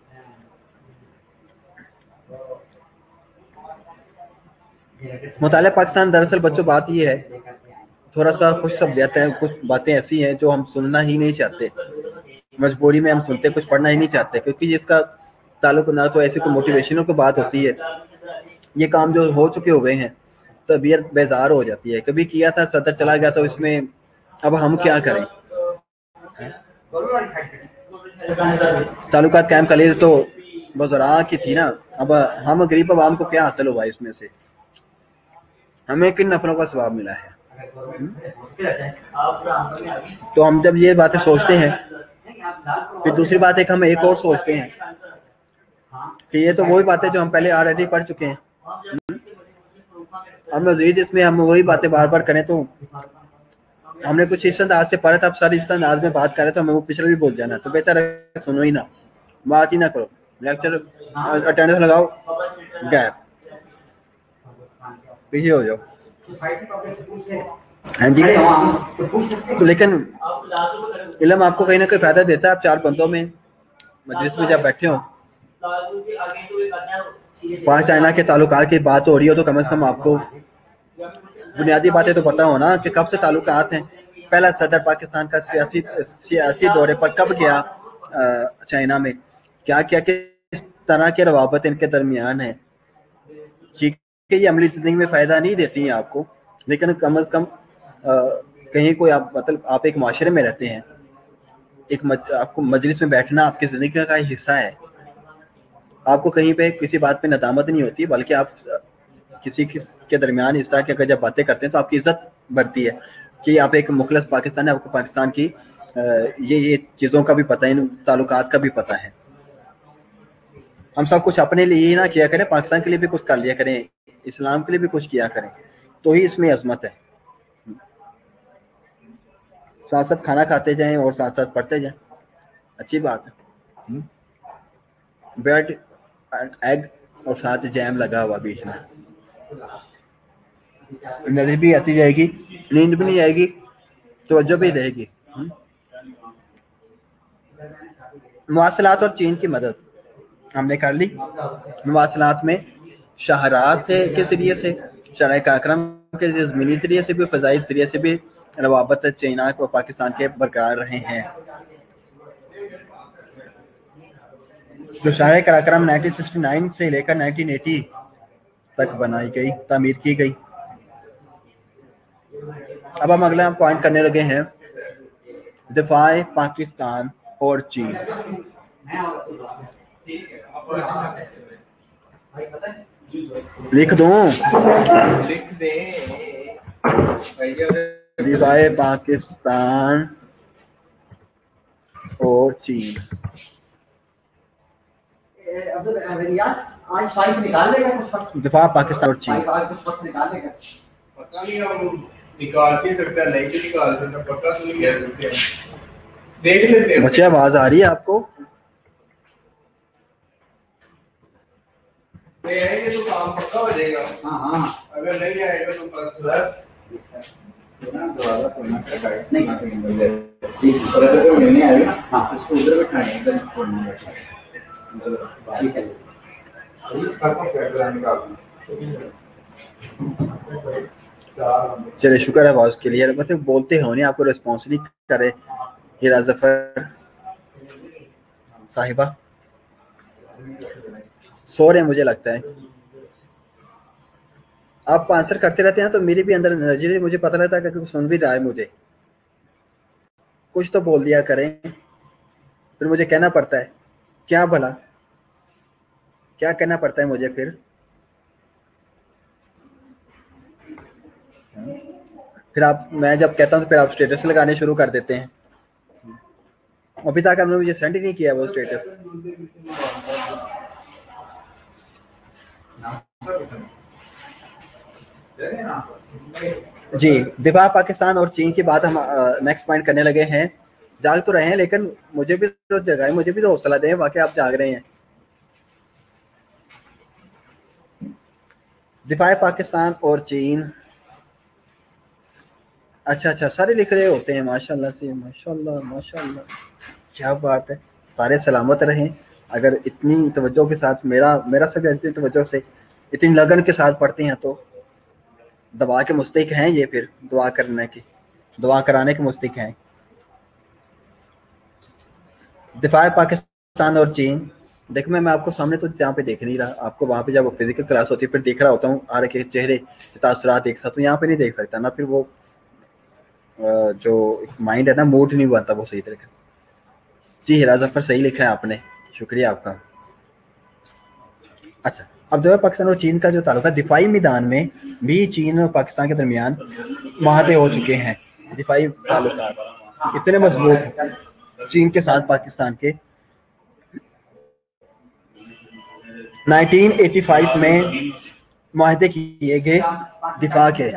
Speaker 2: मुतालिया पाकिस्तान, दरअसल बच्चों बात ये है, थोड़ा सा खुश सब्ज़ियत है, कुछ बातें ऐसी हैं जो हम सुनना ही नहीं चाहते, मजबूरी में हम सुनते, कुछ पढ़ना ही नहीं चाहते, क्योंकि इसका ताल्लुक ना तो ऐसी कोई मोटिवेशनल को बात होती है, ये काम जो हो चुके हुए हैं तबीयत बेजार हो जाती है। कभी किया था, सदर चला गया, तो इसमें अब हम क्या करें। ताल्लुकात कायम कर तो वज़रा की थी ना, अब हम गरीब आवाम को क्या हासिल हुआ इसमें से, हमें किन नफरों का सवाब मिला है। तो हम जब ये बातें सोचते हैं, फिर दूसरी बात है कि हम एक और सोचते हैं कि ये तो वही बातें जो हम पहले ऑलरेडी पढ़ चुके हैं, हम मज़ीद इसमें हम वही बातें बार बार करें, तो हमने कुछ इस अंदाज से पढ़ा था, अब सारी इस अंदाज में बात करें तो हमें वो पिछले भी भूल जाना। तो बेहतर है सुनो ही ना, बात ही ना करो, लेक्चर अटेंडेंस लगाओ, गैप पीछे हो जाओ। हाँ जी, तो लेकिन इल्म आपको कहीं ना कहीं फायदा देता है। आप 4 बंदों में मजलिस में जब बैठे हो, पाक चाइना के ताल्लुकात की बात हो रही हो, तो कम से कम आपको बुनियादी बातें तो पता हो ना कि कब से ताल्लुकात हैं। पहला सदर पाकिस्तान का सियासी दौरे पर कब गया चाइना में, क्या क्या किस तरह के रवाबत इनके दरमियान है। ठीक है, ये अमली जिंदगी में फ़ायदा नहीं देती हैं आपको, लेकिन कम से कम कहीं कोई आप मतलब आप एक माशरे में रहते हैं, आपको मजलिस में बैठना आपकी ज़िंदगी का हिस्सा है। आपको कहीं पे किसी बात पे नदामत नहीं होती, बल्कि आप किसी के दरमियान इस तरह की अगर जब बातें करते हैं तो आपकी इज्जत बढ़ती है कि आप एक मुखलस पाकिस्तान है, आपको पाकिस्तान की ये चीज़ों का भी पता है, इन ताल्लुकात का भी पता है। हम सब कुछ अपने लिए ही ना किया करें, पाकिस्तान के लिए भी कुछ कर लिया करें, इस्लाम के लिए भी कुछ किया करें, तो ही इसमें अजमत है। साथ साथ खाना खाते जाएं और साथ साथ पढ़ते जाएं, अच्छी बात है। ब्रेड एग और साथ जैम लगा हुआ बीच में, नजर भी आती जाएगी, नींद भी नहीं आएगी, तवज्जो भी रहेगी। मुवासलात और चीन की मदद हमने कर ली। मुवासलात में शाहराह से के जरिए से, शराय का अकरम के ज़मीनी जरिए से भी, फ़ज़ाई जरिए से भी रवाबत चाइना और पाकिस्तान के बरकरार रहे हैं। जो शराय का अकरम 1969 से लेकर 1980 तक बनाई गई, तामीर की गई। अब हम अगला पॉइंट करने लगे हैं, दिफाए पाकिस्तान और चीन। लिख दूं?
Speaker 1: लिख दे।
Speaker 2: दिफाए पाकिस्तान और चीन।
Speaker 4: आज फाइव निकाल लेगा कुछ वक्त,
Speaker 2: दिफा पाकिस्तान और चीन।
Speaker 4: फाइव आज कुछ वक्त निकाल लेगा।
Speaker 1: पता नहीं, हम निकाल भी सकते हैं, नहीं भी निकाल सकते, पता तो नहीं कह सकते हम। देख लेते हैं।
Speaker 2: बच्चे आवाज आ रही है आपको?
Speaker 1: नहीं आएंगे तो काम पक्का हो जाएगा।
Speaker 4: हाँ,
Speaker 1: अगर नहीं आएगा तो बस सर
Speaker 4: नहीं आएगा। हाँ, उसको उधर बैठाएंगे, इधर छोड़ना है। ठीक है।
Speaker 2: चलिए शुक्र है आवाज क्लियर। मतलब बोलते हो नहीं, आपको रिस्पॉन्स नहीं करे। हीरा जफर साहिबा सो रहे हैं मुझे लगता है। आप आंसर करते रहते हैं तो मेरी भी अंदर एनर्जी, मुझे पता लगता है कि सुन भी रहा है मुझे। कुछ तो बोल दिया करें, फिर मुझे कहना पड़ता है क्या भला, क्या कहना पड़ता है मुझे फिर आप, मैं जब कहता हूँ तो फिर आप स्टेटस लगाने शुरू कर देते हैं। अभी तक आपने मुझे सेंड ही नहीं किया वो स्टेटस। जी, दिफा पाकिस्तान और चीन की बात हम नेक्स्ट पॉइंट करने लगे हैं। जाग तो रहे हैं लेकिन मुझे भी तो जगाए, मुझे भी तो हौसला दें, वाकई आप जाग रहे हैं। दिफा पाकिस्तान और चीन, अच्छा सारे लिख रहे होते हैं माशाल्लाह से, माशाल्लाह माशाल्लाह, क्या बात है। सारे सलामत रहें। अगर इतनी तवज्जो के साथ मेरा सभी इतनी तवज्जो से, इतनी लगन के साथ पढ़ते हैं तो दवा के मुस्तहिक हैं ये, फिर दुआ करने की, दुआ कराने के मुस्तहिक हैं। दिफा पाकिस्तान और चीन, देखो मैं आपको सामने तो यहाँ पे देख नहीं रहा, आपको वहाँ पे जब फिजिकल क्लास होती है फिर देख रहा होता हूँ, आ रखे चेहरे तासुरात एक साथ, तो यहाँ पे नहीं देख सकता ना, फिर वो जो माइंड है ना, मूड नहीं बनता वो सही तरीके से। जी हीरा जफर सही लिखा है आपने, शुक्रिया आपका। अच्छा, अब जो है पाकिस्तान और चीन का जो ताल्लुक है, दिफाई मैदान में भी चीन और पाकिस्तान के दरमियान मुआहदे हो चुके हैं। दिफाई ताल्लुकात इतने मजबूत हैं चीन के साथ पाकिस्तान के। 1985 में मुआहदे किए गए दिफा के,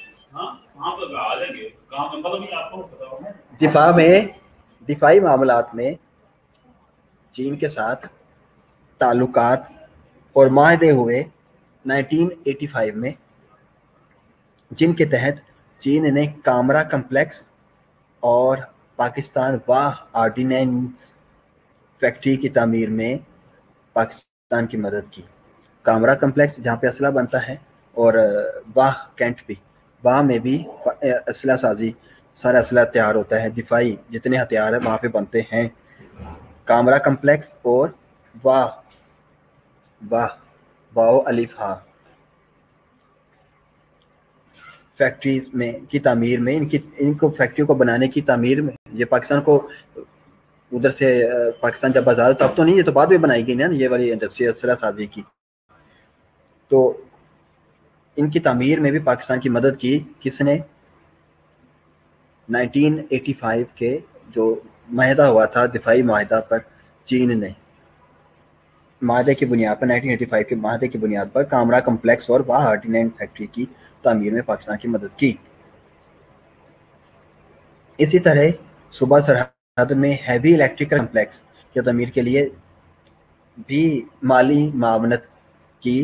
Speaker 2: दिफा में, दिफाई मामलात में चीन के साथ ताल्लुकात और मुआहदे हुए 1985 में, जिनके तहत चीन ने कामरा कम्प्लेक्स और पाकिस्तान वाह आर्डिनेंस फैक्ट्री की तामीर में पाकिस्तान की मदद की। कामरा कम्प्लेक्स जहाँ पे असला बनता है, और वाह कैंट भी, वाह में भी असला साजी, सारा असला तैयार होता है, दिफाई जितने हथियार है वहाँ पे बनते हैं। कामरा कम्प्लेक्स और वाह वाह वाओ अलिफ हा फैक्ट्रीज में की तामीर में, इनको फैक्ट्रियों को बनाने की तामीर में, ये पाकिस्तान को उधर से पाकिस्तान जब आज़ाद, तब तो नहीं, ये तो बाद में बनाई गई ना ये वाली इंडस्ट्री असला साजी की। तो इनकी तामीर में भी पाकिस्तान की मदद की किसने? 1985 के जो माहिदा हुआ था, दिफाई माहिदा पर चीन ने, माहदे की बुनियाद पर 1985 के माहदे की बुनियाद पर कामरा कम्प्लेक्स और वाह आर्डिनेंस फैक्ट्री की तामीर में पाकिस्तान की मदद की। इसी तरह सूबा सरहद में हैवी इलेक्ट्रिकल कम्प्लेक्स की तामीर के लिए भी माली मावनत की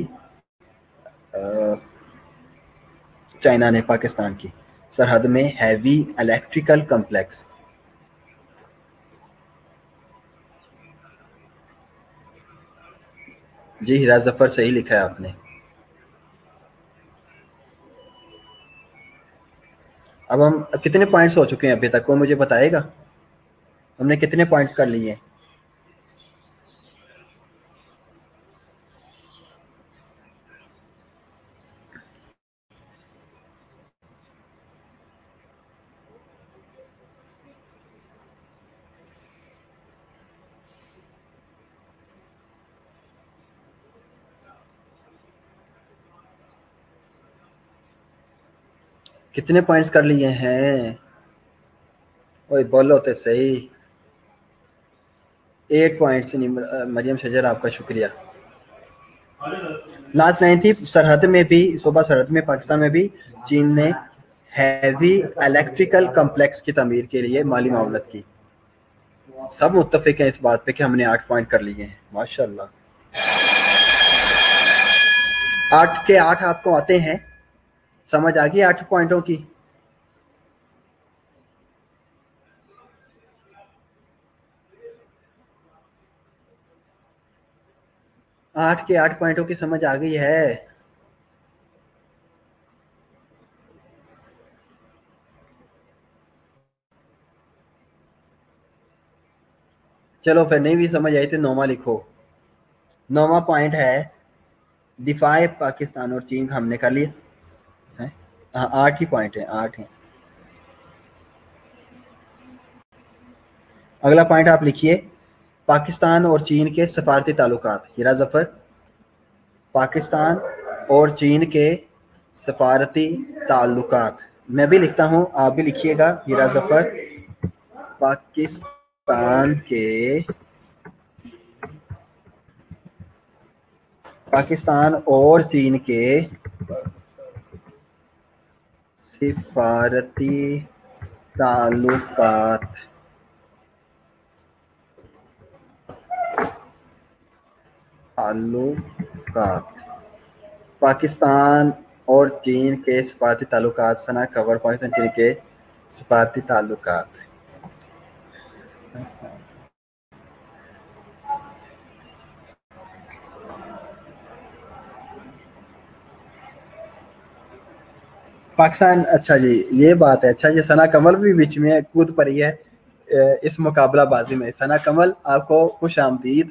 Speaker 2: चाइना ने पाकिस्तान की। सरहद में हैवी इलेक्ट्रिकल कम्प्लेक्स, जी हीरा जफर सही लिखा है आपने। अब हम कितने पॉइंट्स हो चुके हैं अभी तक, वो मुझे बताएगा? हमने कितने पॉइंट्स कर लिए हैं? कितने पॉइंट्स कर लिए हैं? ओए बोलो तो सही। 8 पॉइंट्स। मरियम शजर आपका शुक्रिया। लास्ट लाइन थी, सरहद में भी, सूबा सरहद में पाकिस्तान में भी चीन ने हैवी इलेक्ट्रिकल कम्प्लेक्स की तमीर के लिए माली मामलत की। सब मुत्तफिक हैं इस बात पे कि हमने 8 पॉइंट कर लिए हैं। माशाल्लाह। 8 के 8 आपको आते हैं? समझ आ गई 8 पॉइंटों की? आठ के 8 पॉइंटों की समझ आ गई है? चलो फिर नहीं भी समझ आई तो 9वां लिखो। 9वां पॉइंट है दिफाए पाकिस्तान और चीन का हमने कर लिया है। हाँ 8 ही पॉइंट है, 8 है। अगला पॉइंट आप लिखिए, पाकिस्तान और चीन के सफारती ताल्लुकात। हीरा जफर, पाकिस्तान और चीन के सफारती ताल्लुकात। मैं भी लिखता हूँ, आप भी लिखिएगा। हीरा जफर, पाकिस्तान और चीन के सिफारती ताल्लुकात। पाकिस्तान और चीन के सफारती ताल्लुकात। सना कवर पाकिस्तान चीन के सफारती ताल्लुकात। पाकिस्तान, अच्छा जी ये बात है। अच्छा जी, सना कमल भी बीच में कूद पड़ी है इस मुकाबला बाजी में। सना कमल आपको खुश आमदीद।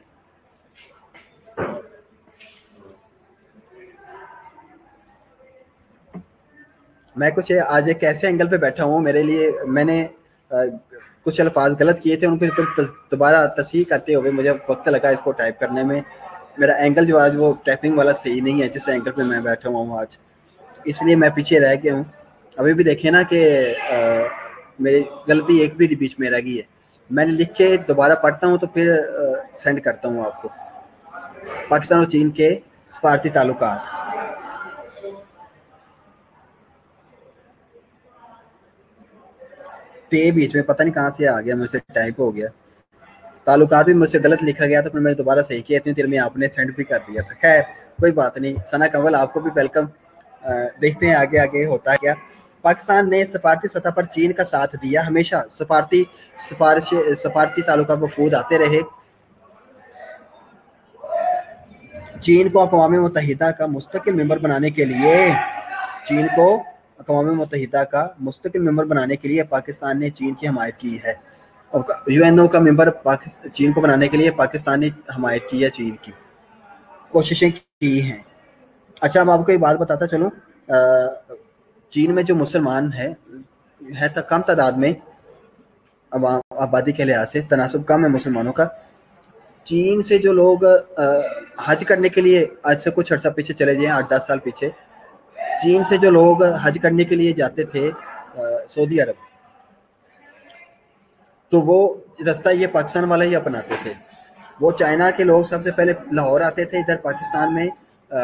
Speaker 2: मैं कुछ आज एक ऐसे एंगल पे बैठा हूँ, मेरे लिए मैंने कुछ अल्फाज गलत किए थे, उनको दोबारा तस्हीह करते हुए मुझे वक्त लगा इसको टाइप करने में। मेरा एंगल जो आज वो टाइपिंग वाला सही नहीं है जिस एंगल पे मैं बैठा हुआ हूँ आज, इसलिए मैं पीछे रह गया हूँ। अभी भी देखे ना कि मेरी गलती एक भी बीच में रह गई है। मैंने लिख के दोबारा पढ़ता हूँ तो फिर सेंड करता हूँ आपको। पाकिस्तान और चीन के सफारती ताल्लुकात। पे बीच में पता नहीं कहाँ से आ गया, मुझसे टाइप हो गया। ताल्लुकात भी मुझसे गलत लिखा गया, तो फिर मैंने दोबारा सही किया। इतनी देर में आपने सेंड भी कर दिया था। खैर कोई बात नहीं। सना कंवल आपको भी वेलकम। देखते हैं आगे आगे होता है क्या। पाकिस्तान ने सफारती सतह पर चीन का साथ दिया। हमेशा सफारती ताल्लुकात वफूद आते रहे। चीन को अक़वाम मुत्तहिदा का मुस्तकिल मेंबर बनाने के लिए पाकिस्तान ने चीन की हमायत की है। और यूएनओ का मेंबर चीन को बनाने के लिए पाकिस्तान ने हमायत की है, चीन की कोशिशें की हैं। अच्छा, अब आपको एक बात बताता चलूं, चीन में जो मुसलमान है तो कम तादाद में, आबादी के लिहाज से तनासब कम है मुसलमानों का। चीन से जो लोग हज करने के लिए, आज से कुछ अर्सा पीछे चले जाएं, 8-10 साल पीछे, चीन से जो लोग हज करने के लिए जाते थे सऊदी अरब, तो वो रास्ता ये पाकिस्तान वाला ही अपनाते थे। वो चाइना के लोग सबसे पहले लाहौर आते थे। इधर पाकिस्तान में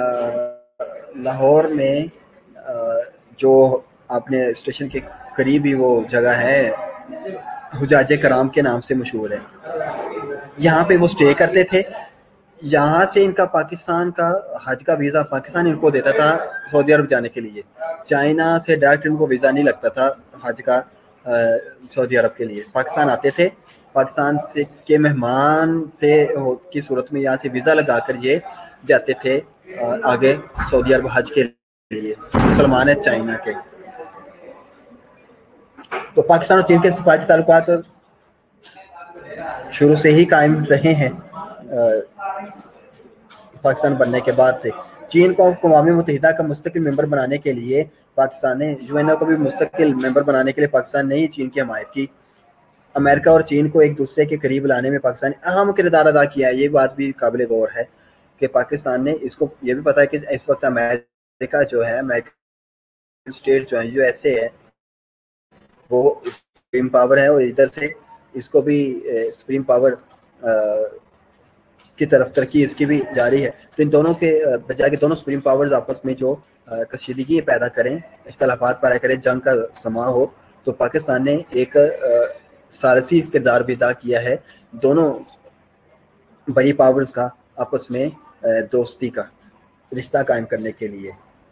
Speaker 2: लाहौर में जो आपने स्टेशन के करीब ही वो जगह है, हुजाजे कराम के नाम से मशहूर है, यहाँ पे वो स्टे करते थे। यहाँ से इनका पाकिस्तान का हज का वीज़ा पाकिस्तान इनको देता था सऊदी अरब जाने के लिए। चाइना से डायरेक्ट इनको वीज़ा नहीं लगता था हज का सऊदी अरब के लिए। पाकिस्तान आते थे, पाकिस्तान से के मेहमान से की सूरत में यहाँ से वीज़ा लगा कर ये जाते थे आगे सऊदी अरब हज के लिए। मुसलमान है चाइना के। तो पाकिस्तान और चीन के सफारती ताल्लुकात शुरू से ही कायम रहे हैं। पाकिस्तान बनने के बाद से चीन को अक़वाम मुत्तहिदा का मुस्तकिल मेंबर बनाने के लिए पाकिस्तान ने, यूएनओ को भी मुस्तकिल मेंबर बनाने के लिए पाकिस्तान ने ही चीन की हमायत की। अमेरिका और चीन को एक दूसरे के करीब लाने में पाकिस्तान ने अहम किरदार अदा किया है। ये बात भी काबिल गौर है कि पाकिस्तान ने, इसको ये भी पता है कि इस वक्त अमेरिका जो है, अमेरिका اسٹیٹ جو ہیں USA ہے وہ سپریم پاور ہے اور ادھر سے اس کو بھی سپریم پاور کی طرف ترقی اس کی بھی جاری ہے. تو ان دونوں کے بجائے کہ دونوں سپریم پاورز آپس میں جو کشیدگی پیدا کریں, اختلافات پیدا کریں, جنگ کا سما ہو, تو پاکستان نے ایک ثالثی کردار بھی ادا کیا ہے دونوں بڑی پاورز کا آپس میں دوستی کا رشتہ قائم کرنے کے لیے.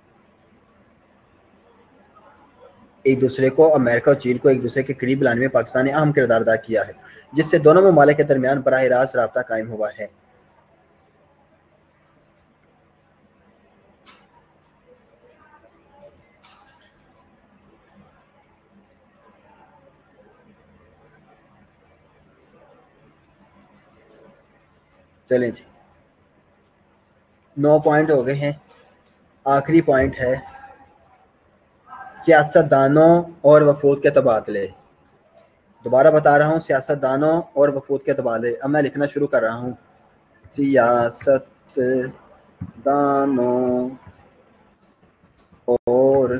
Speaker 2: ایک دوسرے کو, امریکہ اور چین کو ایک دوسرے کے قریب لانے میں پاکستان نے اہم کردار ادا کیا ہے, جس سے دونوں ممالک کے درمیان براہ راست رابطہ قائم ہوا ہے. چلیں جی, 9 پوائنٹ ہو گئے ہیں. آخری پوائنٹ ہے سیاست دانوں اور وفود کے تبادلے. دوبارہ بتا رہا ہوں, سیاست دانوں اور وفود کے تبادلے. اب میں لکھنا شروع کر رہا ہوں. سیاست دانوں اور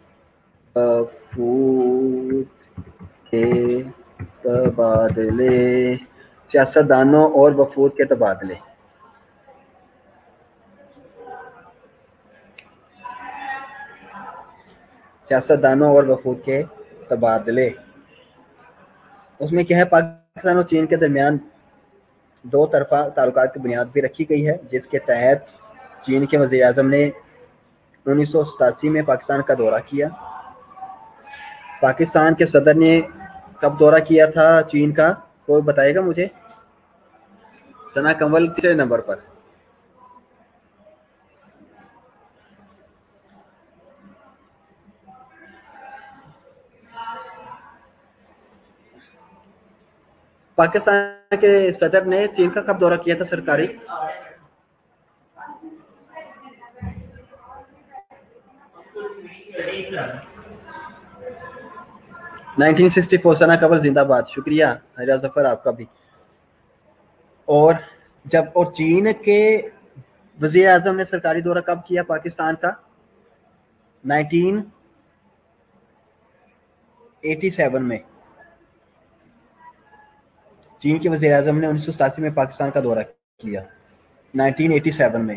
Speaker 2: وفود کے تبادلے. سیاست دانوں اور وفود کے تبادلے. سیاست دانوں اور وفود کے تبادلے. اس میں کیا ہے, پاکستان اور چین کے درمیان دو طرفہ تعلقات کی بنیاد بھی رکھی گئی ہے, جس کے تحت چین کے وزیر اعظم نے 1987 میں پاکستان کا دورہ کیا. پاکستان کے صدر نے کب دورہ کیا تھا چین کا, کوئی بتائے گا مجھے؟ ثنا کنول تیسرے نمبر پر. پاکستان کے صدر نے چین کا کب دورہ کیا تھا سرکاری؟ (1964) ثنا کنول زندہ باد. شکریہ حیرہ ظفر آپ کا بھی. اور چین کے وزیر اعظم نے سرکاری دورہ کب کیا پاکستان کا؟ 1987 میں. چین کے وزیر اعظم نے 1987 میں پاکستان کا دورہ کیا. 1987 میں.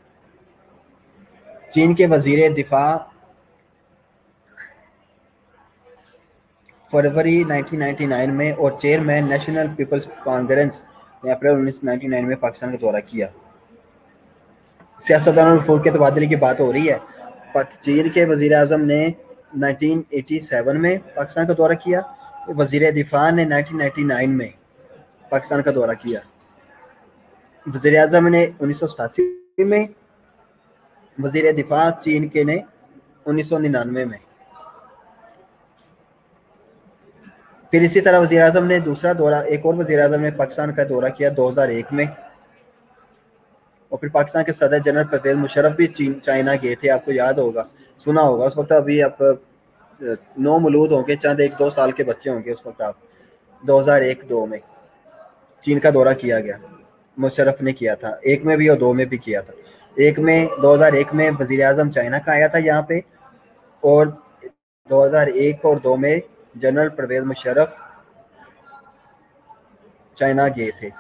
Speaker 2: چین کے وزیر دفاع فروری 1999 میں اور چیئرمین نیشنل پیپلز کانگریس نے اپریل 1999 میں پاکستان کا دورہ کیا. سیاستدانوں اور وفود کے تبادلے کی بات ہو رہی ہے. چین کے وزیر اعظم نے 1987 میں پاکستان کا دورہ کیا. وزیر دفاع نے 1999 میں پاکستان کا دورہ کیا. وزیر اعظم نے 1987 میں, وزیر دفاع چین کے نے 1999 میں. پھر اسی طرح وزیر اعظم نے دوسرا دورہ, ایک اور وزیر اعظم نے پاکستان کا دورہ کیا 2001 میں. اور پھر پاکستان کے صدر جنرل پرویز مشرف بھی چائنا گئے تھے, آپ کو یاد ہوگا, سنا ہوگا. اس وقت ابھی آپ نو مولود ہوں گے, چند 1-2 سال کے بچے ہوں گے اس وقت. آپ 2001-2 میں چین کا دورہ کیا گیا, مشرف نے کیا تھا. 1 میں بھی اور 2 میں بھی کیا تھا. 2001 میں وزیر اعظم چائنا کا آیا تھا یہاں پہ, اور 2001 اور 2 میں جنرل پرویز مشرف چائنا گئے تھے.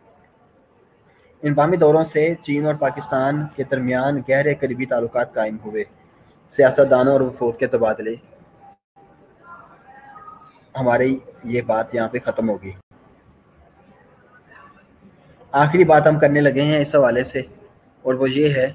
Speaker 2: ان باہمی دوروں سے چین اور پاکستان کے درمیان گہرے قریبی تعلقات قائم ہوئے. سیاست دانوں اور وفود کے تبادلے. ہماری یہ بات یہاں پہ ختم ہوگی. آخری بات ہم کرنے لگے ہیں اس حوالے سے, اور وہ یہ ہے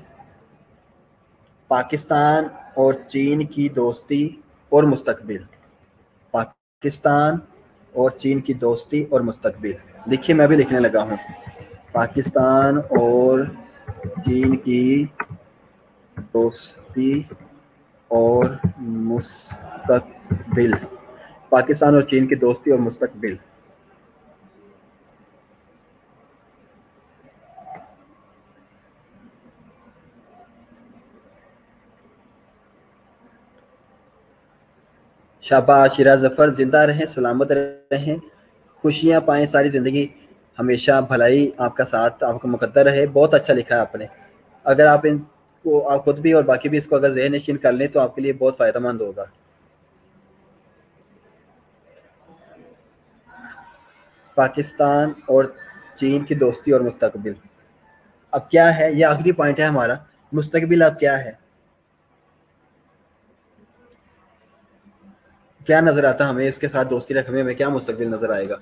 Speaker 2: پاکستان اور چین کی دوستی اور مستقبل. پاکستان اور چین کی دوستی اور مستقبل. لکھیے, میں بھی لکھنے لگا ہوں. پاکستان اور چین کی دوستی اور مستقبل. پاکستان اور چین کی دوستی اور مستقبل. شاباش شیرہ ظفر, زندہ رہیں, سلامت رہیں, خوشیاں پائیں ساری زندگی, ہمیشہ بھلائی آپ کا ساتھ, آپ کا مقدر رہے. بہت اچھا لکھا ہے آپ نے. اگر آپ को आप खुद भी और बाकी भी इसको अगर ज़हन नशीन कर लें तो आपके लिए बहुत फ़ायदा मंद होगा। पाकिस्तान और चीन की दोस्ती और मुस्तकबिल, अब क्या है, ये आखिरी पॉइंट है हमारा। मुस्तकबिल अब क्या है, क्या नजर आता हमें इसके साथ दोस्ती रखने में, क्या मुस्तकबिल नजर आएगा?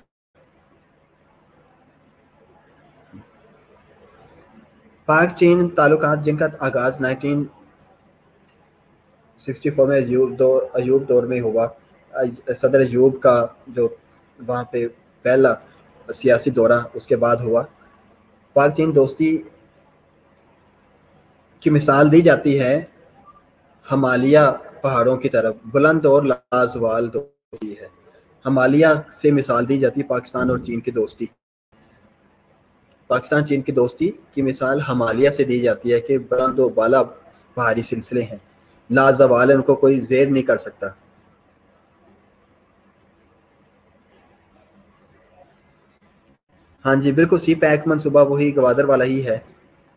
Speaker 2: पाक चीन ताल्लुकात जिनका आगाज 1964 में अयूब दौर में हुआ। सदर अयूब का जो वहाँ पे पहला सियासी दौरा उसके बाद हुआ। पाक चीन दोस्ती की मिसाल दी जाती है हिमालय पहाड़ों की तरफ, बुलंद और लाजवाल दोस्ती है। हिमालय से मिसाल दी जाती है पाकिस्तान और चीन की दोस्ती। पाकिस्तान चीन की दोस्ती की मिसाल हिमालय से दी जाती है कि बुलंद और बाला पहाड़ी सिलसिले हैं, लाजवाल, उनको कोई ज़ेर नहीं कर सकता। हाँ जी बिल्कुल, सी पैक मनसूबा वही गवादर वाला ही है।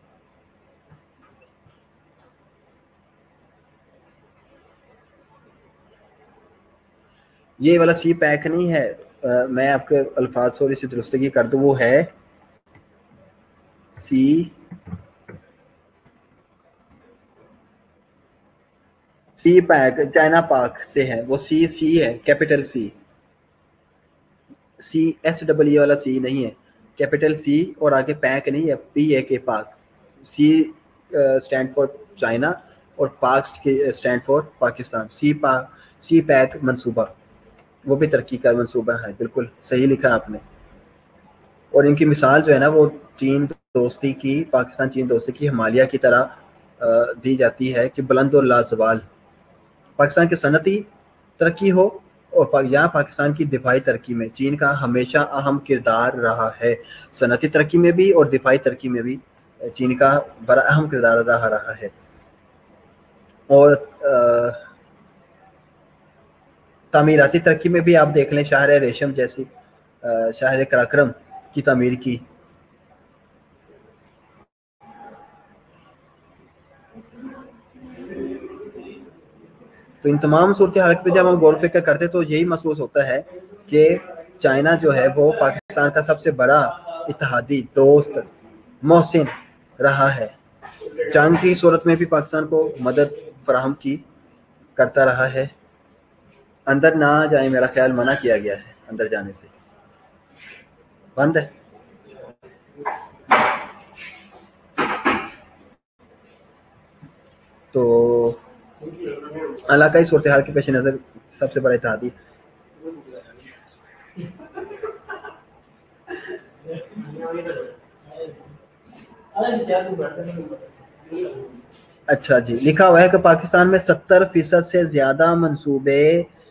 Speaker 2: ये वाला सी पैक नहीं है, मैं आपके अल्फाज थोड़ी सी दुरुस्तगी कर दूं, वो है सी पैक, चाइना पाक से है वो। सी है, कैपिटल सी SEE वाला सी नहीं है, कैपिटल सी और आगे पैक नहीं है, PAK पाक। सी स्टैंड फॉर चाइना और Pak stand for Pakistan. CPEC मंसूबा, वो भी तरक्की का मंसूबा है, बिल्कुल सही लिखा आपने। और इनकी मिसाल जो है ना वो चीन दोस्ती की, पाकिस्तान चीन दोस्ती की हिमालय की तरह दी जाती है कि बुलंद और लाजवाल। पाकिस्तान की सनती तरक्की हो और यहाँ पाकिस्तान की दिफाई तरक्की में चीन का हमेशा अहम किरदार रहा है। सनती तरक्की में भी और दिफाई तरक्की में भी चीन का बड़ा अहम किरदार रहा है। और तामीराती तरक्की में भी आप देख लें, शहर रेशम जैसी शहर कराक्रम की तामीर की। तो इन तमाम सूरत हालत पे जब हम गौर फिक्र करते तो यही महसूस होता है कि चाइना जो है वो पाकिस्तान का सबसे बड़ा इत्तेहादी, दोस्त, मोहसिन रहा है। जंग की सूरत में भी पाकिस्तान को मदद फराहम की करता रहा है। अंदर ना जाए, मेरा ख्याल मना किया गया है अंदर जाने से, बंद है। तो इलाकाई सूरत हाल के पेश नज़र सबसे बड़ा इत्तेहादी अच्छा जी, लिखा हुआ है कि पाकिस्तान में 70% से ज्यादा मंसूबे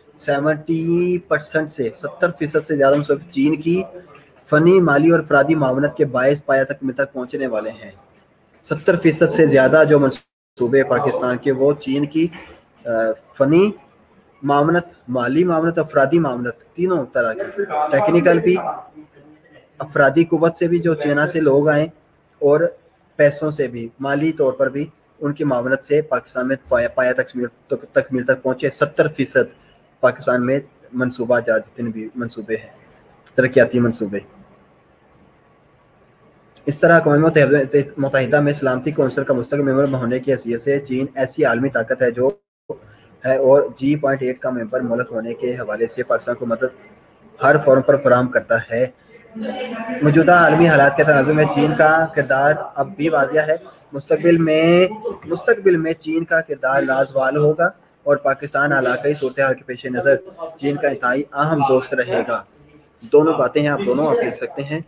Speaker 2: 70% से 70% से ज्यादा मंसूबे चीन की फनी, माली और अफरादी मावनत के बायस पाया तकमील तक पहुंचने वाले हैं। 70% से ज्यादा जो मंसूबे पाकिस्तान के वो चीन की फनी मावनत, माली मावनत, अफरादी मावनत, तीनों तरह की, टेक्निकल भी, अफरादी कुव्वत से भी जो चाइना से लोग आए और पैसों से भी, माली तौर पर भी उनकी मावनत से पाकिस्तान में पाया तकमील तक पहुंचे। 70% पाकिस्तान में मनसूबा जात जितने भी मनसूबे हैं, तरक्याती मनसूबे। इस तरह अक़वाम मुत्तहिदा में सलामती कौंसिल का मुस्तक़िल मेंबर होने की हैसियत से चीन ऐसी आलमी ताकत है जो है और G.8 का मेंबर मुल्क होने के हवाले से पाकिस्तान को मदद हर फॉर्म पर फराहम करता है। मौजूदा आलमी हालात के तनाज़ुर में चीन का किरदार अब भी वाज़िह है। मुस्तकबिल में चीन का किरदार लाजवाल होगा और पाकिस्तान इलाकाई सूरत हाल के पेश नज़र चीन का इंतहाई अहम दोस्त रहेगा। दोनों बातें हैं, आप दोनों आप लिख सकते हैं।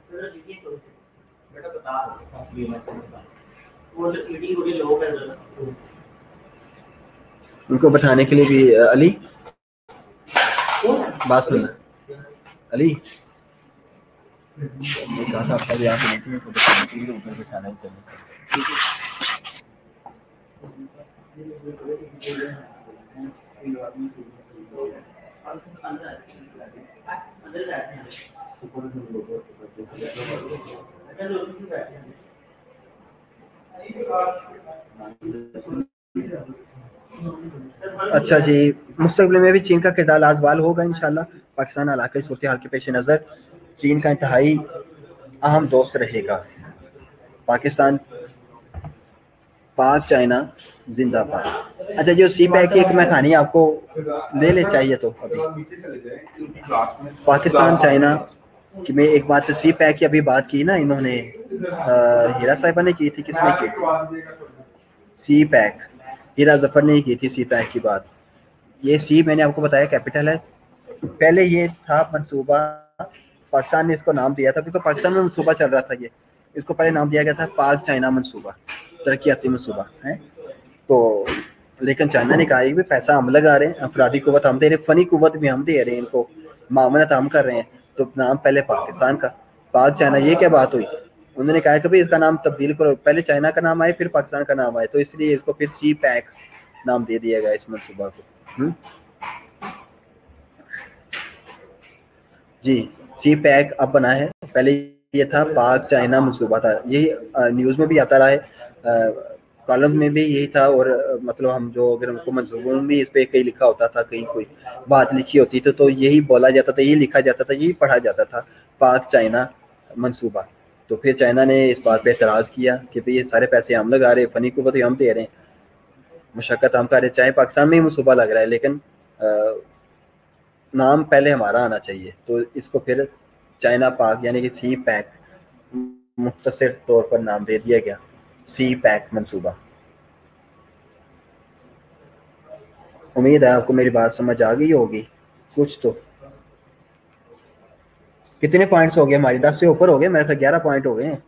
Speaker 2: उनको बैठाने के लिए भी अली बात सुनना, अली कहा था आपका यहाँ पे मीटिंग को बैठाने के लिए ऊपर बैठाना ही اچھا جی، مستقبل میں بھی چین کا کردار لازوال ہوگا انشاءاللہ. پاکستان علاقائی صورتحال کے پیش نظر چین کا انتہائی اہم دوست رہے گا. پاکستان پاک چائنا زندہ باد. اچھا جو سی پیک کی ایک میں کہانی آپ کو لے لے چاہیے تو ابھی پاکستان چائنا کہ میں ایک بات سی پیک کی ابھی بات کی نا انہوں نے ہیرا صاحبہ نے کی تھی، کس نے کی تھی؟ سی پیک ہیرا ظفر نے کی تھی سی پیک کی بات. یہ سی میں نے آپ کو بتایا کیپٹل ہے. پہلے یہ تھا منصوبہ، پاکستان نے اس کو نام دیا تھا کیونکہ پاکستان میں منصوبہ چل رہا تھا. یہ اس کو پہلے نام دیا گیا تھا پاک چائنا منصوبہ، ترقیاتی منصوبہ ہے. تو لیکن چائنا نے کہا کہ پیسہ ہم لگا رہے ہیں، افرادی قوت ہم دے رہے ہیں، فنی قوت بھی ہم دے رہے ہیں، ان کو معاونت ہم کر رہے ہیں، تو نام پہلے پاکستان کا پاک چائنا. یہ کیا بات ہوئی؟ انہوں نے کہا کہ بھائی اس کا نام تبدیل کرو، پہلے چائنا کا نام آئے پھر پاکستان کا نام آئے، تو اس لیے اس کو پھر سی پیک نام دے دیا گیا اس منصوبہ کو. جی سی پیک اب بنا ہے، پہلے یہ تھا پاک چائنا منصوبہ تھا. یہی نیوز میں بھی آتا رہا ہے، کالم میں بھی یہی تھا، اور مطلب ہم جو اگر ہم کو منصوبوں میں بھی اس پہ کہیں لکھا ہوتا تھا، کہیں کوئی بات لکھی ہوتی تو یہی بولا جاتا تھا، یہی لکھا جاتا تھا، یہی پڑھا جاتا تھا پاک چائنا منصوبہ. تو پھر چائنا نے اس بات پہ اعتراض کیا کہ بھئی یہ سارے پیسے ہم لگا رہے ہیں، فنی قوت ہم دے رہے ہیں، مشقت ہم کر رہے ہیں، چاہے پاکستان میں ہی منصوبہ لگ رہا ہے لیکن نام پہلے ہمارا آنا چاہیے. تو اس کو پھر چائنا پاک یعنی کہ سی پیک مختصر طور پر نام دے دیا گیا، سی پیک منصوبہ. امید ہے آپ کو میری بات سمجھ آ گئی ہوگی کچھ تو. کتنے پوائنٹس ہو گئے ہماری؟ 10 سے اوپر ہو گئے، میرے خیال 11 پوائنٹ ہو گئے ہیں.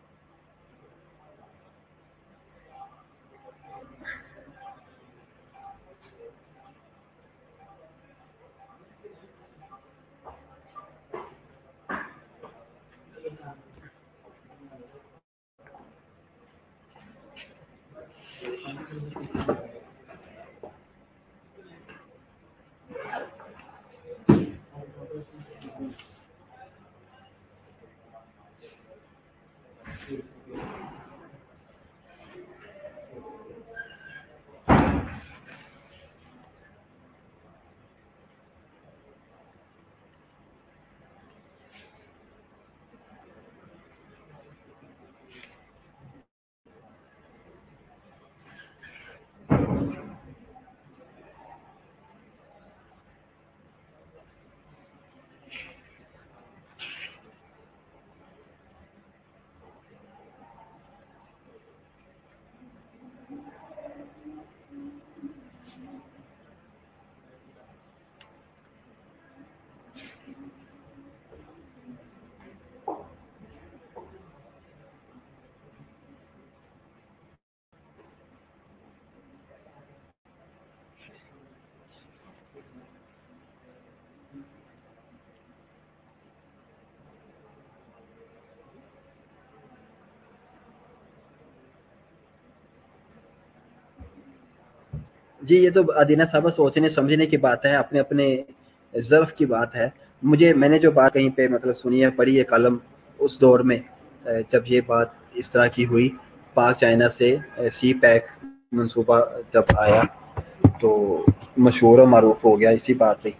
Speaker 2: جی یہ تو ادینہ صاحبہ سوچنے سمجھنے کی بات ہے، اپنے اپنے ظرف کی بات ہے. میں نے جو بات کہیں پہ مطلب سنی ہے، پڑھی ہے کالم، اس دور میں جب یہ بات اس طرح کی ہوئی، پاک چائنا سے سی پیک منصوبہ جب آیا تو مشہور و معروف ہو گیا اسی بات پہ.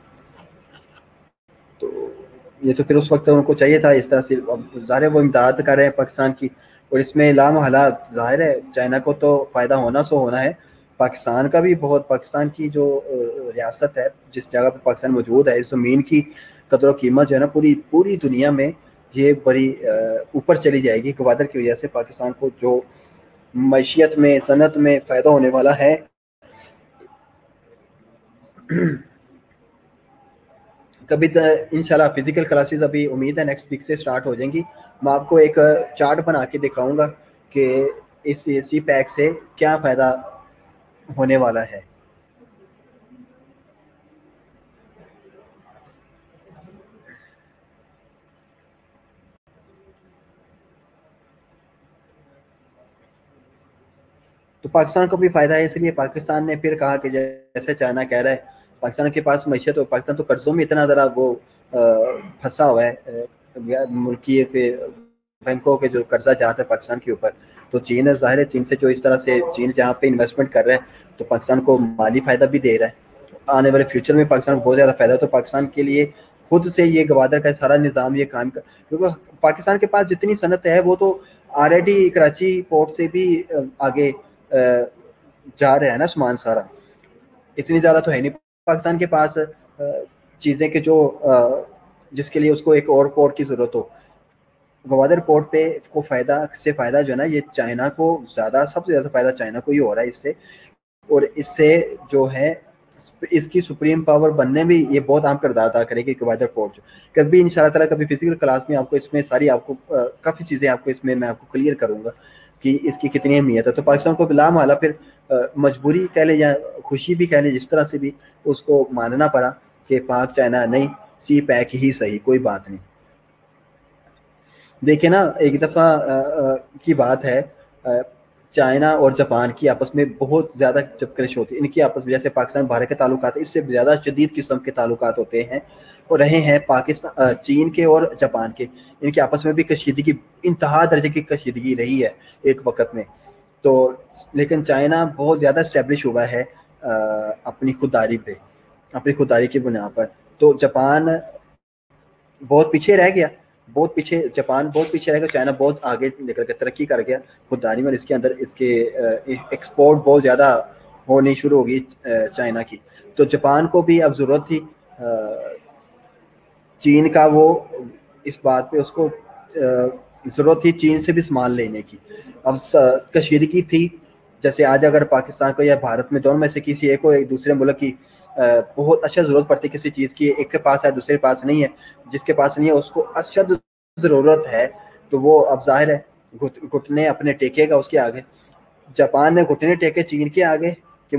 Speaker 2: تو یہ تو پھر اس وقت ان کو چاہیے تھا اس طرح سے. ظاہر وہ امداد کر رہے ہیں پاکستان کی، اور اس میں لام حالات ظاہر ہے چائنا کو تو فائدہ ہونا سو ہونا ہے، پاکستان کا بھی بہت. پاکستان کی جو ریاست ہے، جس جگہ پہ پاکستان موجود ہے، اس زمین کی قدر و قیمت جو ہے نا پوری دنیا میں یہ بڑی اوپر چلی جائے گی. گوادر کی وجہ سے پاکستان کو جو معیشت میں صنعت میں فائدہ ہونے والا ہے، کبھی انشاءاللہ فزیکل کلاسز ابھی امید ہے نیکسٹ ویک سے سٹارٹ ہو جائیں گی. میں آپ کو ایک چارٹ بنا کے دکھاؤں گا کہ اس سی پیک سے کیا فائدہ ہونے والا ہے. تو پاکستان کو بھی فائدہ ہے، اس لیے پاکستان نے پھر کہا کہ جیسے چائنا کہہ رہا ہے پاکستان کے پاس معیشت ہو، پاکستان تو قرضوں میں اتنا ذرا وہ پھنسا ہوا ہے، ملکی کے بینکوں کے جو قرضہ جاتا ہے پاکستان کے اوپر، تو چین ظاہر ہے چین سے جو اس طرح سے چین جہاں پہ انویسٹمنٹ کر رہا ہے تو پاکستان کو مالی فائدہ بھی دے رہا ہے، آنے والے فیوچر میں پاکستان کو بہت زیادہ فائدہ ہے. تو پاکستان کے لیے خود سے یہ گوادر کا سارا نظام یہ قائم کر، کیونکہ پاکستان کے پاس جتنی صنعت ہے وہ تو آلریڈی کراچی پورٹ سے بھی آگے جا رہا ہے نا سامان سارا، اتنی زیادہ تو ہے نہیں پاکستان کے پاس چیزیں کہ جو جس کے لیے اس کو ایک اور پورٹ کی ضرورت ہو. گوادر پورٹ پہ کو فائدہ جو ہے نا یہ چائنا کو زیادہ، سب سے زیادہ فائدہ چائنا کو ہی ہو رہا ہے اس سے، اور اس سے جو ہے اس کی سپریم پاور بننے بھی یہ بہت اہم کردار ادا کرے گی گوادر پورٹ. کبھی ان شاء اللہ تعالیٰ کبھی فزیکل کلاس میں آپ کو اس میں ساری آپ کو کافی چیزیں آپ کو اس میں آپ کو کلیئر کروں گا کہ اس کی کتنی اہمیت ہے. تو پاکستان کو بلا مالا پھر مجبوری کہہ لیں یا خوشی بھی کہہ لیں، جس طرح سے بھی اس کو ماننا پڑا کہ پاک چائنا نہیں، سی پیک ہی صحیح، کوئی بات نہیں. دیکھیں نا ایک دفعہ کی بات ہے، چائنا اور جاپان کی آپس میں بہت زیادہ جب کلش ہوتی ہے ان کی آپس میں، جیسے پاکستان بھارت کے تعلقات اس سے زیادہ شدید قسم کے تعلقات ہوتے ہیں اور رہے ہیں پاکستان چین کے اور جاپان کے، ان کے آپس میں بھی کشیدگی انتہا درجے کی کشیدگی رہی ہے ایک وقت میں. تو لیکن چائنا بہت زیادہ اسٹیبلش ہوا ہے اپنی خودداری پہ، اپنی خودداری کی بنا پر. تو جاپان بہت پیچھے رہ گیا، جاپان بہت پیچھے رہ گیا، چائنا بہت آگے نکل کے ترقی کر گیا خودداری میں. اس کے اندر اس کے ایکسپورٹ بہت زیادہ ہونی شروع ہوگی چائنا کی. تو جاپان کو بھی اب ضرورت تھی چین کا، وہ اس بات پہ اس کو ضرورت تھی چین سے بھی سامان لینے کی. اب کشیدگی تھی، جیسے آج اگر پاکستان کو یا بھارت میں دونوں میں سے کسی ایک کو ایک دوسرے ملک کی بہت اشد ضرورت پڑتی کسی چیز کی، ایک کے پاس ہے دوسرے کے پاس نہیں ہے، جس کے پاس نہیں ہے اس کو اشد ضرورت ہے، تو وہ اب ظاہر ہے گھٹنے اپنے ٹیکے گا اس کے آگے. جاپان نے گھٹنے ٹیکے چین کے آگے کہ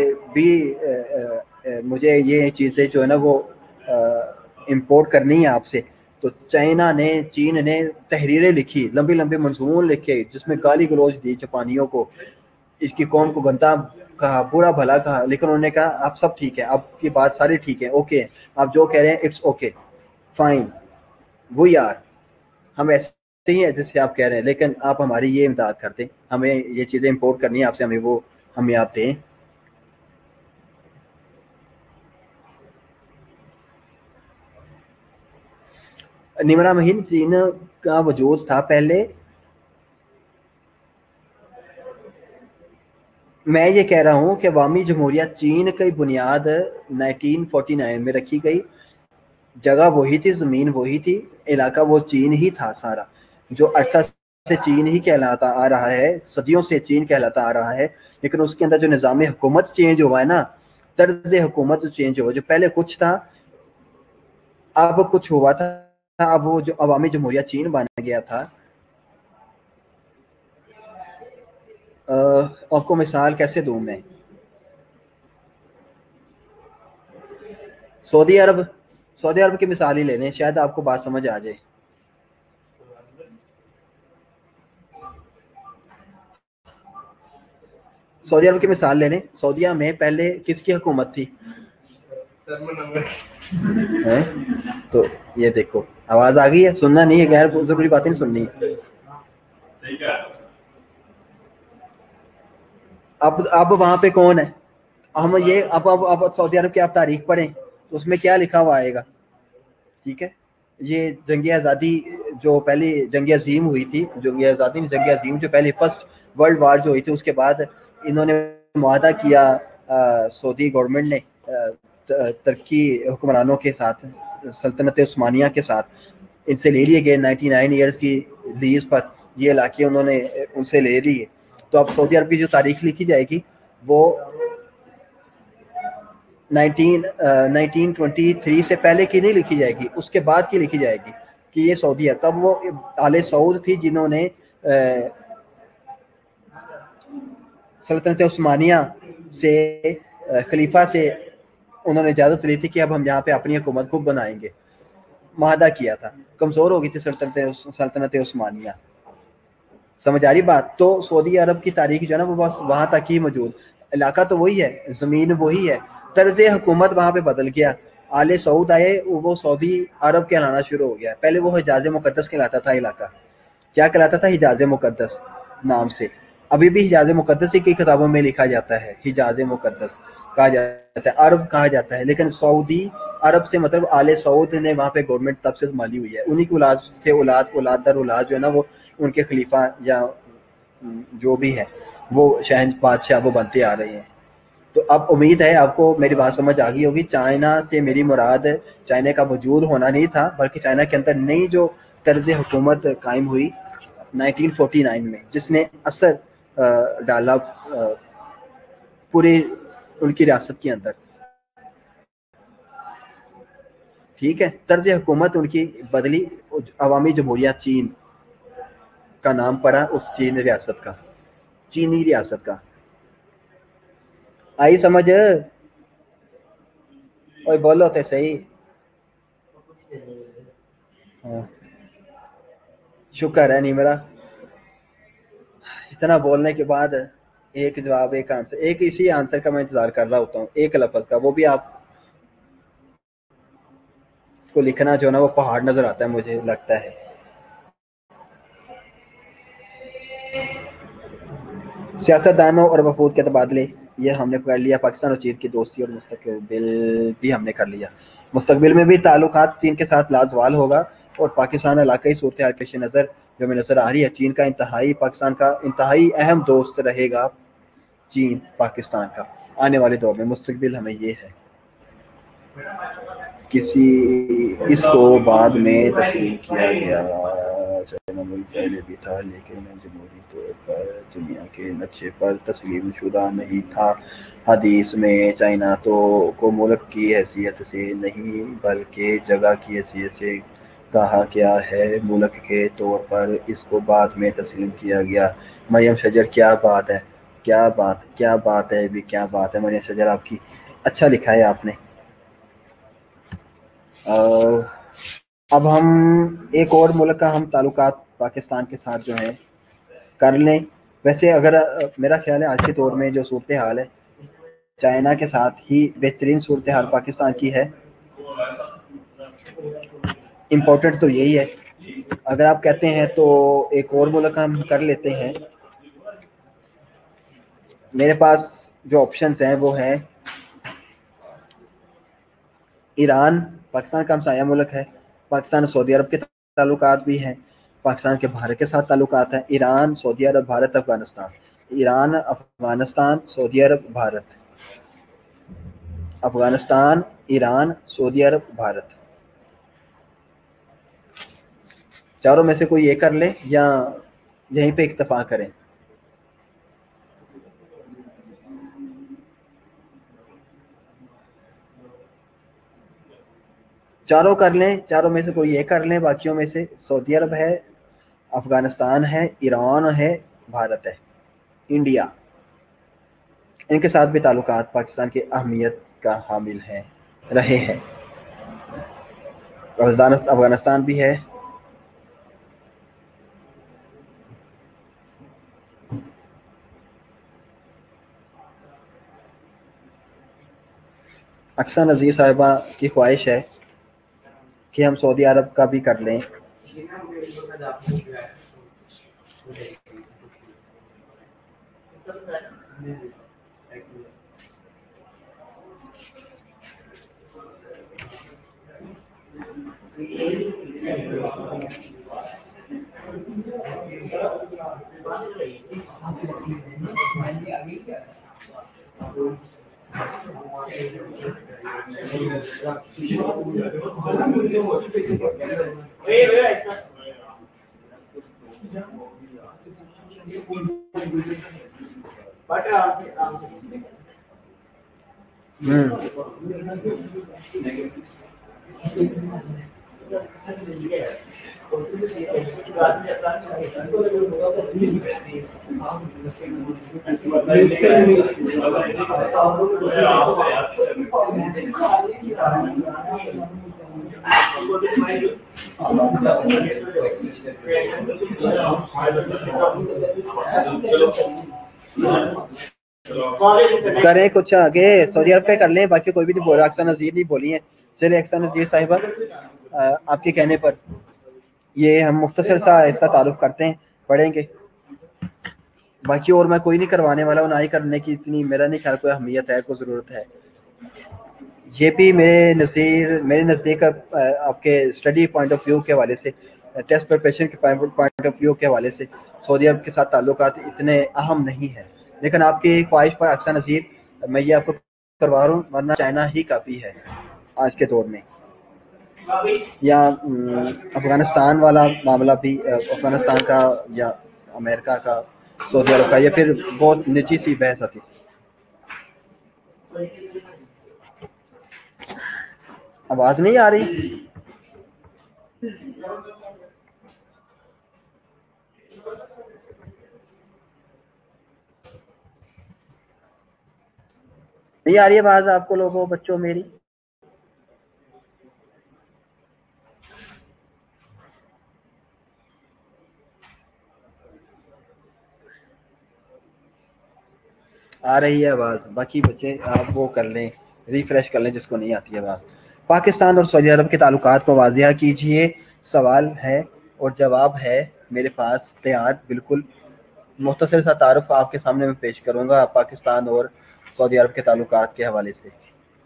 Speaker 2: مجھے یہ چیزیں جو ہے نا وہ امپورٹ کرنی ہے آپ سے. تو چین نے تحریریں لکھی، لمبی لمبی منظوم لکھے جس میں گالی گلوچ دی جاپانیوں کو، اس کی قوم کو گندا کہا، برا بھلا کہا. لیکن انہوں نے کہا اب سب ٹھیک ہے، اب کی بات ساری ٹھیک ہے، اوکے آپ جو کہہ رہے ہیں اٹس اوکے فائن، وہ یار ہم ایسے ہی ہیں جیسے آپ کہہ رہے ہیں، لیکن آپ ہماری یہ امداد کر دیں، ہمیں یہ چیزیں امپورٹ کرنی ہے آپ سے، ہمیں آپ دیں. نمرہ مہین چین کا وجود تھا پہلے. میں یہ کہہ رہا ہوں کہ عوامی جمہوریہ چین کی بنیاد 1949 میں رکھی گئی. جگہ وہی تھی، زمین وہی تھی، علاقہ وہ چین ہی تھا سارا، جو عرصہ سے چین ہی کہلاتا آ رہا ہے، صدیوں سے چین کہلاتا آ رہا ہے. لیکن اس کے اندر جو نظام حکومت چینج ہوا ہے نا، طرز حکومت چینج ہوا، جو پہلے کچھ تھا اب کچھ ہوا تھا. اب وہ جو عوامی جمہوریہ چین بن گیا تھا. آپ کو مثال کیسے دوں میں؟ سعودی عرب کی مثال ہی لے لیں، شاید آپ کو بات سمجھ آ جائے. سعودی عرب کی مثال لے لیں. سعودیہ میں پہلے کس کی حکومت تھی؟ تو یہ دیکھو آواز آ گئی ہے، سننا نہیں ہے، غیر ضروری باتیں نہیں سننی. اب وہاں پہ کون ہے؟ ہم یہ اب سعودی عرب کی آپ تاریخ پڑھیں تو اس میں کیا لکھا ہوا آئے گا. ٹھیک ہے، یہ جنگ آزادی جو پہلی جنگ عظیم ہوئی تھی، جنگ عظیم جو پہلی فرسٹ ورلڈ وار جو ہوئی تھی، اس کے بعد انہوں نے معاہدہ کیا سعودی گورنمنٹ نے ترکی حکمرانوں کے ساتھ، سلطنت عثمانیہ کے ساتھ، ان سے لے لیے گئے 99 ایئرز کی لیز پر یہ علاقے انہوں نے ان سے لے لیے. تو اب سعودی عرب کی جو تاریخ لکھی جائے گی وہ 1923 سے پہلے کی نہیں لکھی جائے گی، اس کے بعد کی لکھی جائے گی کہ یہ سعودی ہے. تب وہ آل سعود تھی جنہوں نے سلطنت عثمانیہ سے خلیفہ سے انہوں نے اجازت لی تھی کہ اب ہم یہاں پہ اپنی حکومت کو بنائیں گے. معاہدہ کیا تھا، کمزور ہو گئی تھی سلطنت عثمانیہ. سمجھ آ رہی بات؟ تو سعودی عرب کی تاریخ جو ہے نا وہ بس وہاں تک ہی موجود، علاقہ تو وہی ہے، زمین وہی ہے، طرز حکومت وہاں پہ بدل گیا. آل سعود آئے، وہ سعودی عرب کہلانا شروع ہو گیا. پہلے وہ حجاز مقدس کہلاتا تھا علاقہ. کیا کہلاتا تھا؟ حجاز مقدس. नाम से। अभी भी हिजाज मुकद्दस की किताबों में लिखा जाता है, हिजाज मुकद्दस कहा जाता है, अरब कहा जाता है, लेकिन सऊदी अरब से मतलब आले सऊद ने वहाँ पे गवर्नमेंट तब से संभाली हुई है, उन्हीं की औलाद से औलाद दर औलाद जो है ना वो उनके खलीफा या जो भी है वो शहन बादशाह वो बनते आ रहे हैं। तो अब उम्मीद है आपको मेरी बात समझ आ गई होगी। चाइना से मेरी मुराद चाइना का वजूद होना नहीं था, बल्कि चाइना के अंदर नई जो तर्ज हुकूमत कायम हुई 1949 में, जिसने असर डाला पूरे उनकी रियासत के अंदर। ठीक है, तर्ज हुकूमत उनकी बदली, अवामी जमहूरिया चीन का नाम पड़ा उस चीन रियासत का, चीनी रियासत का। आई समझ? ओए बोलो तो सही। हाँ शुक्र है नहीं मेरा, इतना बोलने के बाद एक जवाब एक आंसर, एक इसी आंसर का मैं इंतजार कर रहा होता हूँ, एक लफ्ज का, वो भी आप को लिखना जो ना वो पहाड़ नजर आता है मुझे लगता है। सियासतदानों और वफूद के तबादले ये हमने कर लिया, पाकिस्तान और चीन की दोस्ती और मुस्तकबिल भी हमने कर लिया। मुस्तकबिल में भी ताल्लुकात चीन के साथ लाजवाल होगा और पाकिस्तान इलाकाई सूरत हाल पेश नज़र जो हमें नज़र आ रही है, चीन का पाकिस्तान का इंतहाई अहम दोस्त रहेगा चीन पाकिस्तान का आने वाले दौर में। मुस्तकबिल हमें ये है, किसी इसको बाद में तस्लीम किया गया, चाइना मुल्क पहले भी था लेकिन जमहूरी तौर पर दुनिया के नक्शे पर तस्लीम शुदा नहीं था। हदीस में चाइना तो को मुल्क की हैसियत से नहीं बल्कि जगह की हैसियत से कहा गया है, मुल्क के तौर पर इसको बाद में तस्लीम किया गया। मरियम शजर क्या बात है, क्या बात है भी, क्या बात है मरियम शजर आपकी, अच्छा लिखा है आपने। अब हम एक और मुल्क का हम ताल्लुकात पाकिस्तान के साथ जो है कर लें। वैसे अगर मेरा ख्याल है आज के दौर में जो सूरत हाल है चाइना के साथ ही बेहतरीन सूरत हाल पाकिस्तान की है। इम्पोर्टेंट तो यही है। अगर आप कहते हैं तो एक और मुल्क हम कर लेते हैं। मेरे पास जो ऑप्शंस हैं वो है ईरान, पाकिस्तान का हमसाया मुल्क है, पाकिस्तान सऊदी अरब के ताल्लुकात भी हैं, पाकिस्तान के भारत के साथ ताल्लुकात हैं, Iran, Saudi Arab, Bharat, Afghanistan. Iran, Afghanistan, Saudi Arab, Bharat. Afghanistan, Iran, Saudi Arab, Bharat. चारों में से कोई एक कर ले या यहीं पे इत्तेफाक करें? चारों कर लें, चारों में से कोई एक कर लें। बाकियों में से सऊदी अरब है, अफगानिस्तान है, ईरान है, भारत है, इंडिया, इनके साथ भी ताल्लुकात पाकिस्तान की अहमियत का हामिल है रहे हैं। अफगानिस्तान भी है, अक्सर नज़ीर साहिबा की ख्वाहिश है कि हम सऊदी अरब का भी कर लें। करें कुछ आगे सऊदी अरब का कर लें, बाकी कोई भी नहीं बोल रहा। अक्सर नज़ीर नहीं बोली है। चलिए अक्सर नज़ीर साहिबा आपके कहने पर ये हम मुख्तसर सा इसका तारुफ करते हैं, पढ़ेंगे। बाकी और मैं कोई नहीं करवाने वाला हूँ, ना ही करने की इतनी मेरा नहीं ख्याल कोई अहमियत है, कोई ज़रूरत है। ये भी मेरे नज़दीक आपके स्टडी पॉइंट ऑफ व्यू के हवाले से, टेस्ट प्रिपरेशन के पॉइंट ऑफ व्यू के हवाले से सऊदी अरब के साथ ताल्लुकात इतने अहम नहीं है, लेकिन आपकी ख्वाहिश पर अक्सर नज़ीर मैं ये आपको करवा रहा हूँ, वरना चाइना ही काफ़ी है आज के दौर में। या अफ़गानिस्तान वाला मामला भी, अफ़गानिस्तान का या अमेरिका का, सऊदी अरब का, या फिर बहुत निजी सी बहस आती थी। आवाज़ नहीं आ रही? नहीं आ रही आवाज़ आपको लोगों, बच्चों मेरी? आ रही है आवाज़? बाकी बच्चे आप वो कर लें, रिफ्रेश कर लें जिसको नहीं आती आवाज़। पाकिस्तान और सऊदी अरब के ताल्लुकात को वाज़िया कीजिए, सवाल है और जवाब है मेरे पास तैयार। बिल्कुल मुख्तसर सा तारुफ आपके सामने मैं पेश करूँगा पाकिस्तान और सऊदी अरब के ताल्लुकात के हवाले से।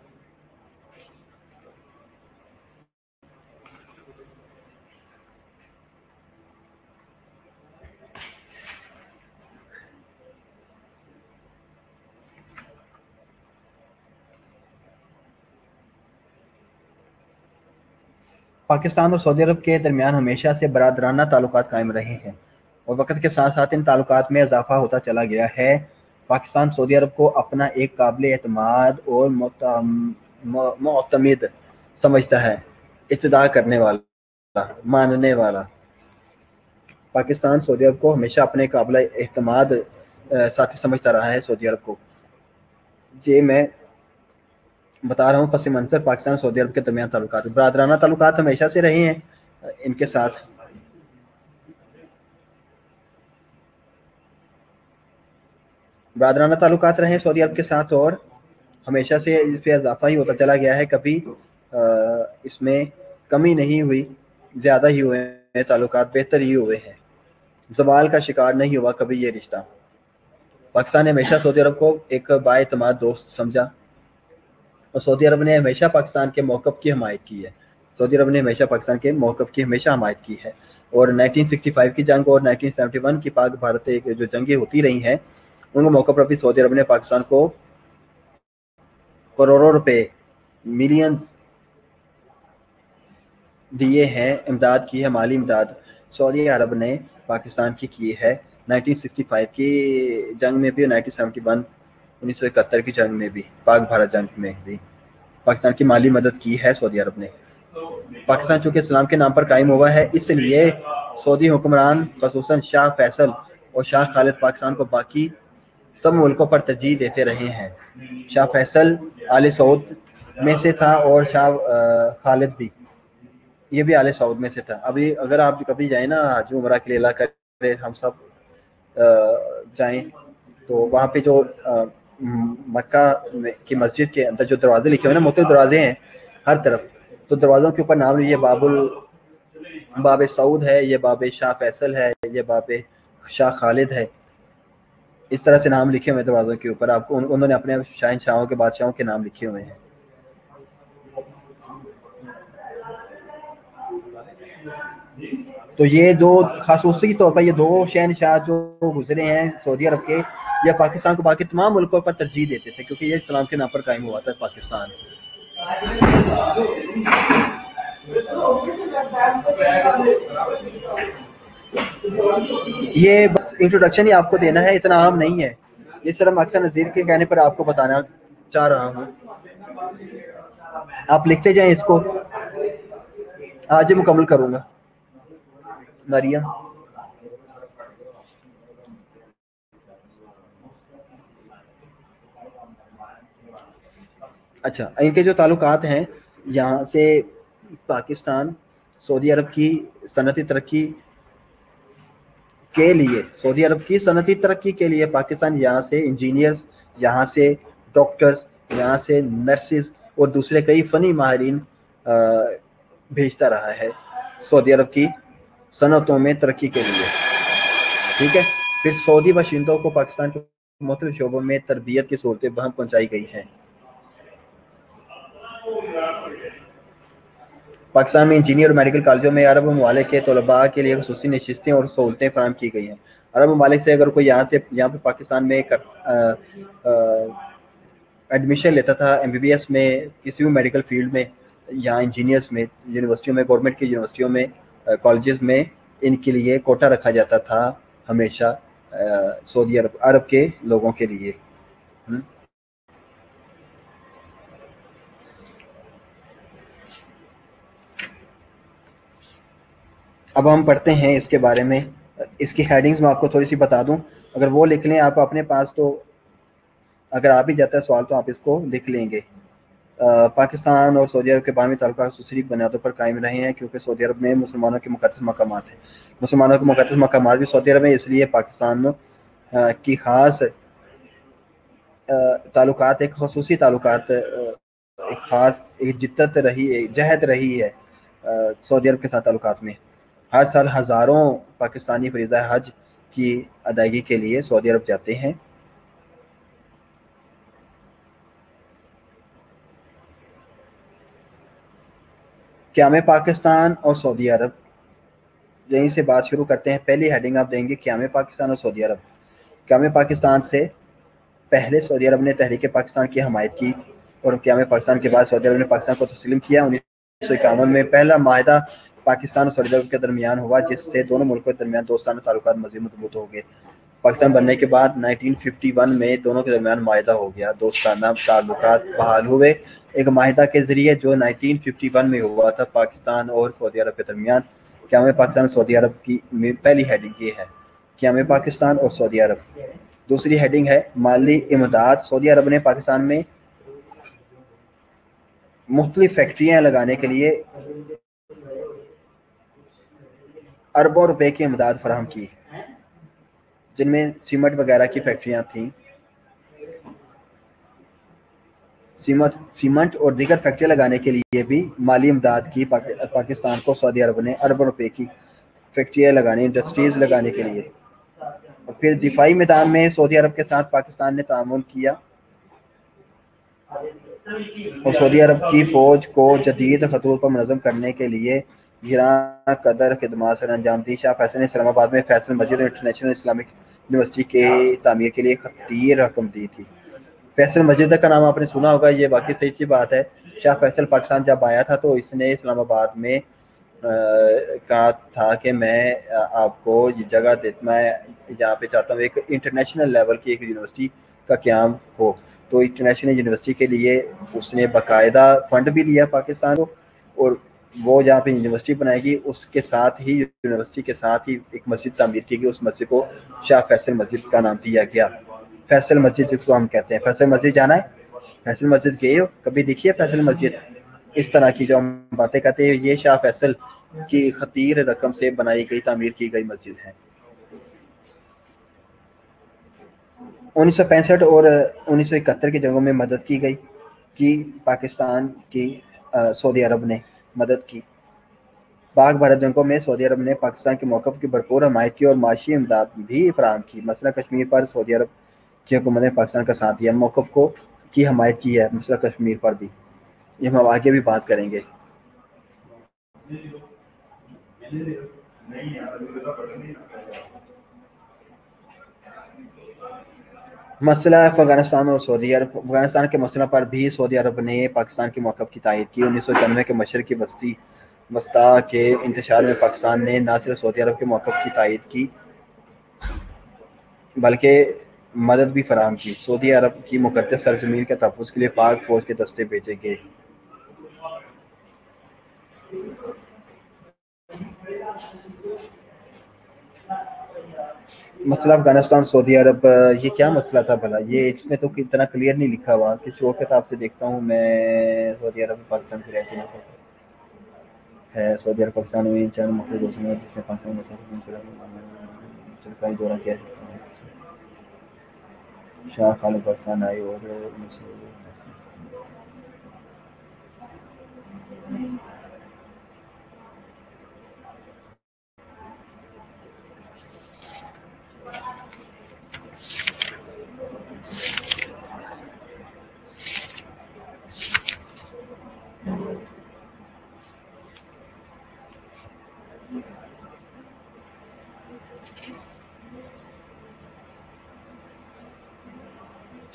Speaker 2: पाकिस्तान और सऊदी अरब के दरमियान हमेशा से बरादराना ताल्लुकात कायम रहे हैं और वक्त के साथ साथ इन ताल्लुकात में इजाफा होता चला गया है। पाकिस्तान सऊदी अरब को अपना एक काबिल एतमाद और मुअतमिद समझता है, इत्तदा करने वाला, मानने वाला। पाकिस्तान सऊदी अरब को हमेशा अपने काबिल एतमाद साथी समझता रहा है। सऊदी अरब को ये मैं बता रहा हूँ पस मंजर पाकिस्तान और सऊदी अरब के दरमियान ताल्लुकात, बरादराना ताल्लुकात हमेशा से रहे हैं इनके साथ। बरादराना ताल्लुकात रहे सऊदी अरब के साथ और हमेशा से इस पे इजाफा ही होता चला गया है, कभी इसमें कमी नहीं हुई, ज़्यादा ही हुए हैं ताल्लुकात, बेहतर ही हुए हैं, ज़वाल का शिकार नहीं हुआ कभी ये रिश्ता। पाकिस्तान ने हमेशा सऊदी अरब को एक बाएतमाद दोस्त समझा और सऊदी अरब ने हमेशा पाकिस्तान के मौक़िफ़ की हमायत की है। सऊदी अरब ने हमेशा पाकिस्तान के मौक़िफ़ की हमेशा हमायत की है और 1965 की जंग और 1971 की पाक भारत जो जंगें होती रही हैं उनके मौक़िफ़ पर भी सऊदी अरब ने पाकिस्तान को करोड़ों रुपए, मिलियंस दिए हैं, इमदाद की है, माली इमदाद सऊदी अरब ने पाकिस्तान की है। 1965 की जंग में भी, 1971 1971 की जंग में भी, पाक भारत जंग में भी पाकिस्तान की माली मदद की है सऊदी अरब ने। पाकिस्तान चूँकि इस्लाम के नाम पर कायम हुआ है, इसलिए सऊदी हुक्मरान खसूसन शाह फैसल और शाह खालिद पाकिस्तान को बाकी सब मुल्कों पर तरजीह देते रहे हैं। शाह फैसल आले सऊद में से था और शाह खालिद भी, ये भी आले सऊद में से था। अभी अगर आप कभी जाएँ ना हज उमरा के लिए, अल्लाह करे हम सब जाएँ, तो वहाँ पे जो मक्का की मस्जिद के अंदर जो दरवाजे लिखे हुए हैं ना, मुख्तलिफ दरवाजे हैं हर तरफ, तो दरवाज़ों के ऊपर नाम, ये बाब सऊद है, ये बाब शाह फैसल है, ये बाब शाह खालिद है, इस तरह से नाम लिखे हुए हैं दरवाज़ों के ऊपर। आपको उन्होंने अपने शहंशाहों के, बादशाहों के नाम लिखे हुए हैं। तो ये दो खासूसी तौर पर ये दो शहनशाह जो गुजरे हैं सऊदी अरब के, या पाकिस्तान को बाकी तमाम मुल्कों पर तरजीह देते थे क्योंकि ये इस्लाम के नाम पर कायम हुआ था पाकिस्तान। ये बस इंट्रोडक्शन ही आपको देना है, इतना अहम नहीं है, ये सिर्फ अक्सर नज़ीर के कहने पर आपको बताना चाह रहा हूँ। आप लिखते जाएं इसको, आज ही मुकम्मल करूँगा। मरियम, अच्छा, इनके जो ताल्लुकात हैं यहाँ से पाकिस्तान सऊदी अरब की सनती तरक्की के लिए, सऊदी अरब की सनती तरक्की के लिए पाकिस्तान यहाँ से इंजीनियर्स, यहाँ से डॉक्टर्स, यहाँ से नर्सेज और दूसरे कई फ़नी माहिरीन भेजता रहा है सऊदी अरब की सनतों में तरक्की के लिए। ठीक है, پھر سعودی باشندوں کو پاکستان کے مختلف شعبوں میں تربیت کی سہولتیں بہم پہنچائی گئی ہیں۔ پاکستان میں انجینئر اور میڈیکل کالجوں میں عرب ممالک کے طلباء کے لیے خصوصی نشستیں اور سہولتیں فراہم کی گئی ہیں۔ عرب ممالک سے اگر کوئی یہاں پہ پاکستان میں ایڈمیشن لیتا تھا MBBS میں، کسی بھی میڈیکل فیلڈ میں، یا انجینئرس میں، یونیورسٹیوں میں، گورنمنٹ کی یونیورسٹیوں میں، کالجز میں، ان کے لیے کوٹا رکھا جاتا تھا ہمیشہ سعودی عرب کے لوگوں کے لیے۔ اب ہم پڑھتے ہیں اس کے بارے میں، اس کی ہیڈنگز میں آپ کو تھوڑی سی بتا دوں، اگر وہ لکھ لیں آپ اپنے پاس، تو اگر آپ ہی جاتا ہے سوال تو آپ اس کو لکھ لیں گے۔ پاکستان اور سعودی عرب کے باہمی تعلقات خصوصی بنیادوں پر قائم رہے ہیں کیونکہ سعودی عرب میں مسلمانوں کے مقدس مقامات ہیں۔ مسلمانوں کے مقدس مقامات بھی سعودی عرب میں، اس لیے پاکستان کی خاص تعلقات، ایک خصوصی تعلقات، ایک خاص ایک جہت رہی ہے سعودی عرب کے ساتھ تعلقات میں۔ ہر سال ہزاروں پاکستانی فریضہ حج کی ادائیگی کے لیے سعودی عرب جاتے ہیں۔ قیام پاکستان اور سعودی عرب، یہیں سے بات شروع کرتے ہیں۔ پہلی ہیڈنگ آپ دیں گے قیام پاکستان اور سعودی عرب۔ قیام پاکستان سے پہلے سعودی عرب نے تحریک پاکستان کی حمایت کی، اور قیام پاکستان کے بعد سعودی عرب نے پاکستان کو تسلیم کیا۔ 1951 میں پہلا معاہدہ پاکستان اور سعودی عرب کے درمیان ہوا، جس سے دونوں ملکوں کے درمیان دوستانہ تعلقات مزید مضبوط ہو گئے۔ پاکستان بننے کے بعد 1951 میں دونوں کے درمیان معاہدہ ہو گیا، دوستانہ تعلقات بحال ہوئے۔ ایک معاہدہ کے ذریعے جو 1951 میں ہوا تھا پاکستان اور سعودی عرب کے درمیان۔ قیام پاکستان اور سعودی عرب کی پہلی ہیڈنگ یہ ہے، قیام پاکستان اور سعودی عرب۔ دوسری ہیڈنگ ہے مالی امداد۔ سعودی عرب نے پاکستان میں مختلف فیکٹریاں لگانے کے لیے اربوں روپے کی امداد فراہم کی، جن میں سیمنٹ وغیرہ کی فیکٹریاں تھیں۔ سیمنٹ اور دیگر فیکٹریاں لگانے کے لیے بھی مالی امداد کی پاکستان کو سعودی عرب نے، اربوں روپے کی فیکٹریاں لگانے، انڈسٹریز لگانے کے لیے۔ اور پھر دفاعی میدان میں سعودی عرب کے ساتھ پاکستان نے تعاون کیا اور سعودی عرب کی فوج کو جدید خطوط پر منظم کرنے کے لیے گراں قدر خدمات سر انجام دی۔ شاہ فیصل نے اسلام آباد میں فیصل مسجد انٹرنیشنل اسلامک یونیورسٹی کے تعمیر کے لیے خطیر رقم دی تھی۔ فیصل مسجد کا نام آپ نے سنا ہوگا، یہ باقی صحیح بات ہے۔ شاہ فیصل پاکستان جب آیا تھا تو اس نے اسلام آباد میں کہا تھا کہ میں آپ کو یہ جگہ میں یہاں پہ چاہتا ہوں ایک انٹرنیشنل لیول کی ایک یونیورسٹی کا قیام ہو۔ تو انٹرنیشنل یونیورسٹی کے لیے اس نے باقاعدہ فنڈ بھی لیا پاکستان کو، اور وہ جہاں پہ یونیورسٹی بنائے گی اس کے ساتھ ہی، یونیورسٹی کے ساتھ ہی ایک مسجد تعمیر کی گئی، اس مسجد کو شاہ فیصل مسجد کا نام دیا گیا۔ فیصل مسجد جس کو ہم کہتے ہیں، فیصل مسجد جانا ہے؟ فیصل مسجد گئے ہو کبھی؟ دیکھیے فیصل مسجد، اس طرح کی جو ہم باتیں کہتے ہیں، یہ شاہ فیصل کی خطیر رقم سے بنائی گئی، تعمیر کی گئی مسجد ہے۔ 1965 اور 1971 کی جنگوں میں مدد کی گئی کہ پاکستان کی سعودی عرب نے مدد کی۔ پاک بھارت جنگوں میں سعودی عرب نے پاکستان کے موقف کی بھرپور حمایت کی اور معاشی امداد بھی فراہم کی۔ مثلا کشمیر پر سعودی عرب کی حکومت نے پاکستان کا ساتھ دیا، موقف کو کی حمایت کی ہے، مثلا کشمیر پر بھی۔ یہ ہم آگے بھی بات کریں گے۔ مسئلہ افغانستان اور سعودی عرب۔ افغانستان کے مسئلہ پر بھی سعودی عرب نے پاکستان کے موقف کی تائید کی۔ 1991 کے مشرقی وسطی کے انتشار میں پاکستان نے نہ صرف سعودی عرب کے موقف کی تائید کی بلکہ مدد بھی فراہم کی۔ سعودی عرب کی مقدس سرزمین کے تحفظ کے لیے پاک فوج کے دستے بھیجے گئے۔ مسئلہ افغانستان سعودی عرب، یہ کیا مسئلہ تھا بھلا؟ یہ اس میں تو اتنا کلیئر نہیں لکھا ہوا، کسی اور کتاب سے دیکھتا ہوں میں۔ سعودی عرب پاکستان کی رہتی ہے، سعودی عرب پاکستان میں چند مختلف دوستوں میں، جس نے پاکستان میں سرکاری دورہ کیا ہے۔ شاہ خالد پاکستان آئے اور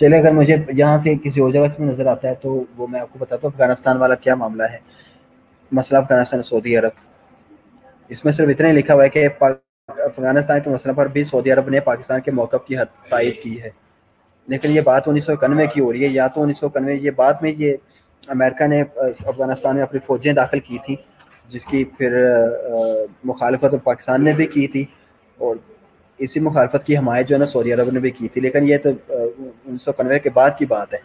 Speaker 2: چلے اگر مجھے یہاں سے کسی اور جگہ سے نظر آتا ہے تو وہ میں آپ کو بتاتا ہوں. افغانستان والا کیا معاملہ ہے, مسئلہ افغانستان سعودی عرب, اس میں صرف اتنا ہی لکھا ہوا ہے کہ افغانستان کے مسئلہ پر بھی سعودی عرب نے پاکستان کے موقف کی تائید کی ہے. لیکن یہ بات 1991 کی ہو رہی ہے, یا تو 1991 یہ بعد میں یہ امریکہ نے افغانستان میں اپنی فوجیں داخل کی تھی, جس کی پھر مخالفت پاکستان نے بھی کی تھی, اور اسی مخالفت کی حمایت جو ہے نا سعودی عرب نے بھی کی تھی. لیکن یہ تو 1991 کے بعد کی بات ہے.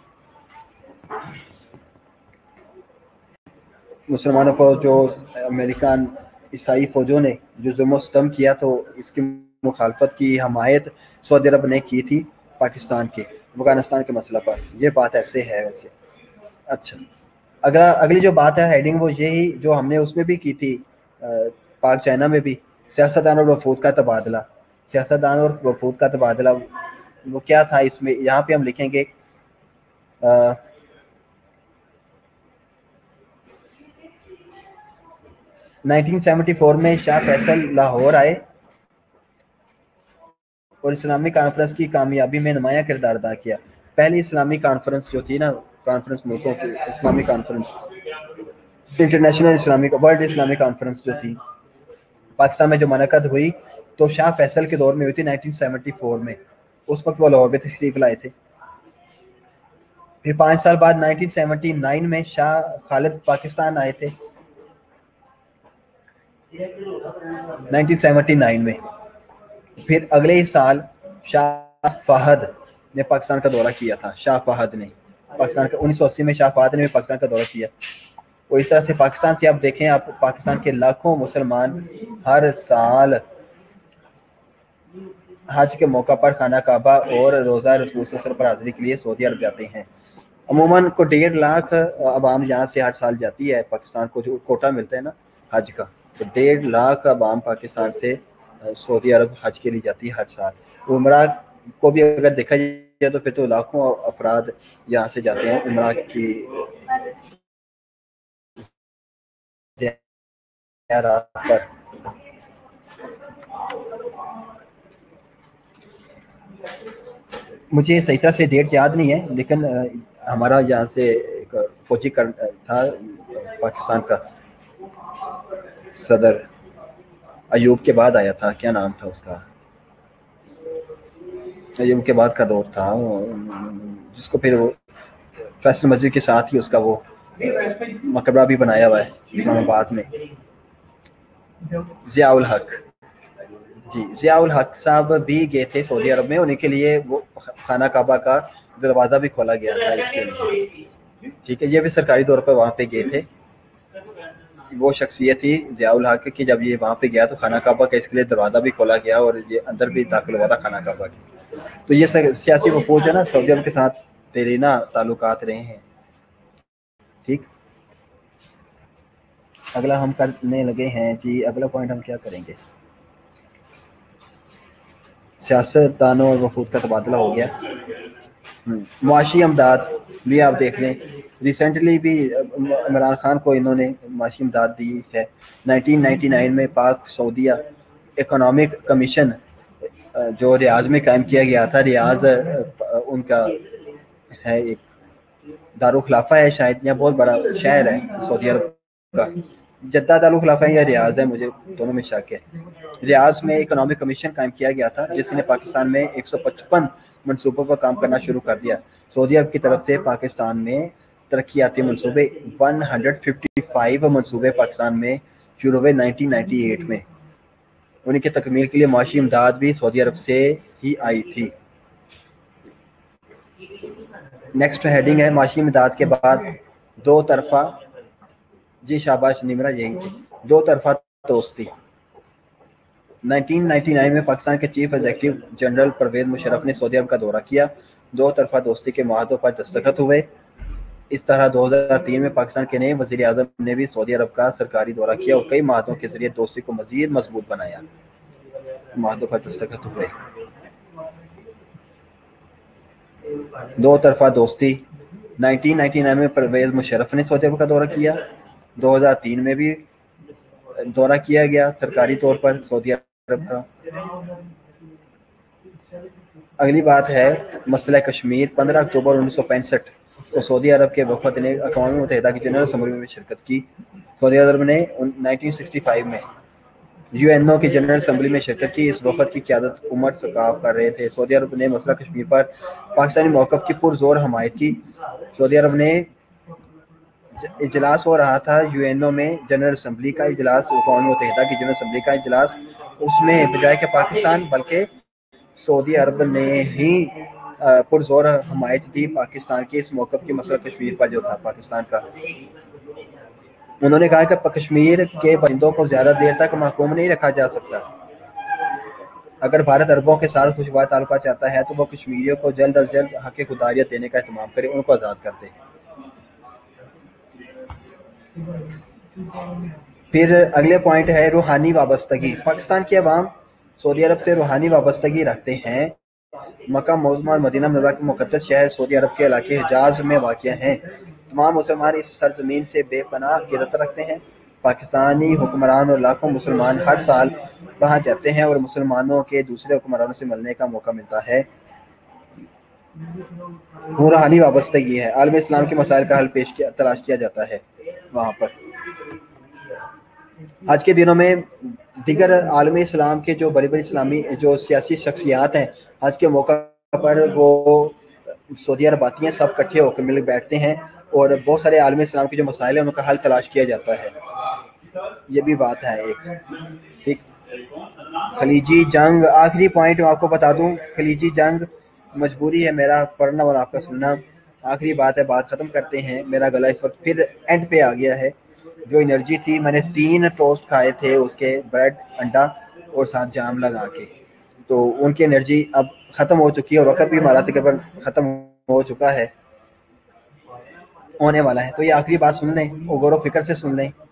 Speaker 2: مسلمانوں کو جو امریکن عیسائی فوجوں نے جو ظلم و ستم کیا تو اس کی مخالفت کی حمایت سعودی عرب نے کی تھی پاکستان کے افغانستان کے مسئلہ پر. یہ بات ایسے ہے ویسے. اچھا, اگلی جو بات ہے ہیڈنگ وہ یہی جو ہم نے اس میں بھی کی تھی پاک چائنا میں بھی, سیاستدان اور وفود کا تبادلہ. سیاستدان اور وفود کا تبادلہ وہ کیا تھا اس میں, یہاں پہ ہم لکھیں گے 1974 میں شاہ فیصل لاہور آئے اور اسلامی کانفرنس کی کامیابی میں نمایاں کردار ادا کیا. پہلی اسلامی کانفرنس جو تھی نا, کانفرنس ملکوں کی اسلامی کانفرنس, انٹرنیشنل اسلامک ورلڈ اسلامی کانفرنس جو تھی پاکستان میں جو منعقد ہوئی تو شاہ فیصل کے دور میں ہوئی تھی 1974 میں. اس وقت وہ لاہور میں تشریف لائے تھے. پھر 5 سال بعد 1979 میں شاہ خالد پاکستان آئے تھے 1979 میں. پھر اگلے ہی سال شاہ فہد نے پاکستان کا دورہ کیا تھا. شاہ فہد نے پاکستان کا 1980 میں شاہ فہد نے پاکستان کا دورہ کیا. اور اس طرح سے پاکستان سے آپ دیکھیں, آپ پاکستان کے لاکھوں مسلمان ہر سال حج کے موقع پر خانہ کعبہ اور روزہ رسول صلی اللہ علیہ وسلم پر حاضری کے لیے سعودی عرب جاتے ہیں. عموماً کو 1.5 لاکھ عوام یہاں سے ہر سال جاتی ہے پاکستان کو, جو کوٹا ملتا ہے نا حج کا, تو 1.5 لاکھ عوام پاکستان سے سعودی عرب حج کے لیے جاتی ہے ہر سال. عمرہ کو بھی اگر دیکھا جائے تو پھر تو لاکھوں افراد یہاں سے جاتے ہیں عمرہ کی زیارت پر. مجھے صحیح طرح سے ڈیٹ یاد نہیں ہے, لیکن ہمارا یہاں سے ایک فوجی تھا پاکستان کا, صدر ایوب کے بعد آیا تھا, کیا نام تھا اس کا, ایوب کے بعد کا دور تھا, جس کو پھر وہ فیصل مسجد کے ساتھ ہی اس کا وہ مقبرہ بھی بنایا ہوا ہے اسلام آباد میں. ضیاء الحق, جی ضیاء الحق صاحب بھی گئے تھے سعودی عرب میں, انہیں کے لیے وہ خانہ کعبہ کا دروازہ بھی کھولا گیا تھا اس کے لیے. ٹھیک ہے, یہ بھی سرکاری طور پر وہاں پہ گئے تھے. وہ شخصیت تھی ضیاء الحق کہ جب یہ وہاں پہ گیا تو خانہ کعبہ کا اس کے لیے دروازہ بھی کھولا گیا اور یہ اندر بھی داخل ہوا تھا خانہ کعبہ کی. تو یہ سیاسی وفود ہے نا سعودی عرب کے ساتھ دیرینہ تعلقات رہے ہیں. ٹھیک, اگلا ہم کرنے لگے ہیں جی, اگلا پوائنٹ ہم کیا کریں گے, سیاست دانوں اور وفود کا تبادلہ ہو گیا. معاشی امداد بھی آپ دیکھ لیں, ریسنٹلی بھی عمران خان کو انہوں نے معاشی امداد دی ہے. 1999 میں پاک سعودیہ اکنامک کمیشن جو ریاض میں قائم کیا گیا تھا, ریاض ان کا ہے ایک دارالخلافہ ہے شاید, یا بہت بڑا شہر ہے سعودی عرب کا, جدہ دارالخلافہ ہے یا ریاض ہے, مجھے دونوں میں شک ہے. ریاض میں اکنامک کمیشن قائم کیا گیا تھا جس نے پاکستان میں 155 منصوبوں پر کام کرنا شروع کر دیا. سعودی عرب کی طرف سے پاکستان میں ترقیاتی منصوبے 155 منصوبے پاکستان میں شروع ہوئے 1998 میں. ان کی تکمیل کے لیے معاشی امداد بھی سعودی عرب سے ہی آئی تھی. نیکسٹ ہیڈنگ ہے معاشی امداد کے بعد دو طرفہ, جی شاباش نمرہ, یہی تھی دو طرفہ دوستی. 1999 میں پاکستان کے chief executive general Pervez Musharraf نے سعودی عرب کا دورہ کیا. دو طرفہ دوستی کے معاہدوں پر دستخط ہوئے. اس طرح 2003 میں پاکستان کے نئے وزیر اعظم نے بھی سعودی عرب کا سرکاری دورہ کیا اور کئی معاہدوں کے ذریعے دوستی کو مزید مضبوط بنایا. معاہدوں پر دستخط ہوئے. دو طرفہ دوستی 1999 میں پرویز مشرف نے سعودی عرب کا دورہ کیا. 2003 میں بھی دورہ کیا گیا سرکاری طور پر سعودی عرب کا. अगली बात है मसला कश्मीर। 15 अक्टूबर 1965 को सऊदी अरब के वफद ने अक़वाम मुत्तहिदा की जनरल असम्बली में शिरकत की। सऊदी अरब ने 1965 में यूएनओ की जनरल असम्बली में शिरकत की। इस वफद की क़यादत उमर सकाफ कर रहे थे। सऊदी अरब ने मसला कश्मीर पर पाकिस्तानी मौक़िफ़ की पुरज़ोर हमायत की। सऊदी अरब ने इजलास हो रहा था यूएनओ में, जनरल असम्बली का इजलास, अक़वाम मुत्तहिदा की जनरल असम्बली का इजलास, उसमें बजाय के पाकिस्तान बल्कि सऊदी अरब ने ही पुरज़ोर हमायत दी पाकिस्तान की इस मौक़िफ़ की मसला कश्मीर पर जो था पाकिस्तान का। उन्होंने कहा कि कश्मीर के बंदों को ज़्यादा देर तक महकूम नहीं रखा जा सकता। अगर भारत अरबों के साथ खुशगवार ताल्लुक़ चाहता है तो वो कश्मीरियों को जल्द अज जल्द हक़ खुदारियत देने का एहतमाम करे, उनको आज़ाद कर दे। फिर अगले पॉइंट है रूहानी वाबस्तगी। पाकिस्तान की अवाम सऊदी अरब से रूहानी वाबस्तगी रखते हैं। मक्का मुअज़्ज़मा और मदीना मुनव्वरा के मुक़द्दस शहर सऊदी अरब के इलाके हिजाज़ में वाक़िअ हैं। तमाम मुसलमान इस सरज़मीन से बेपनाह क़िरत रखते हैं। पाकिस्तानी हुक्मरान और लाखों मुसलमान हर साल वहाँ जाते हैं और मुसलमानों के दूसरे हुक्मरानों से मिलने का मौका मिलता है। वो रूहानी वाबस्तगी है। आलम इस्लाम के मसाइल का हल तलाश किया जाता है वहाँ पर। आज के दिनों में दीगर आलम इस्लाम के जो बड़ी बड़ी इस्लामी जो सियासी शख्सियात हैं, आज के मौका पर वो सऊदी अरब आती हैं, सब इकट्ठे होकर मिल बैठते हैं और बहुत सारे आलम इस्लाम के जो मसाइल हैं उनका हल तलाश किया जाता है। ये भी बात है एक खलीजी जंग। आखिरी पॉइंट मैं आपको बता दूं, खलीजी जंग मजबूरी है मेरा पढ़ना और आपका सुनना। आखिरी बात है, बात ख़त्म करते हैं। मेरा गला इस वक्त फिर एंड पे आ गया है। जो एनर्जी थी, मैंने 3 टोस्ट खाए थे, उसके ब्रेड, अंडा और साथ जाम लगा के, तो उनकी एनर्जी अब ख़त्म हो चुकी है और वक्त भी हमारा तकरीबन ख़त्म हो चुका है, होने वाला है। तो ये आखिरी बात सुन लें और गौर व फिक्र से सुन लें।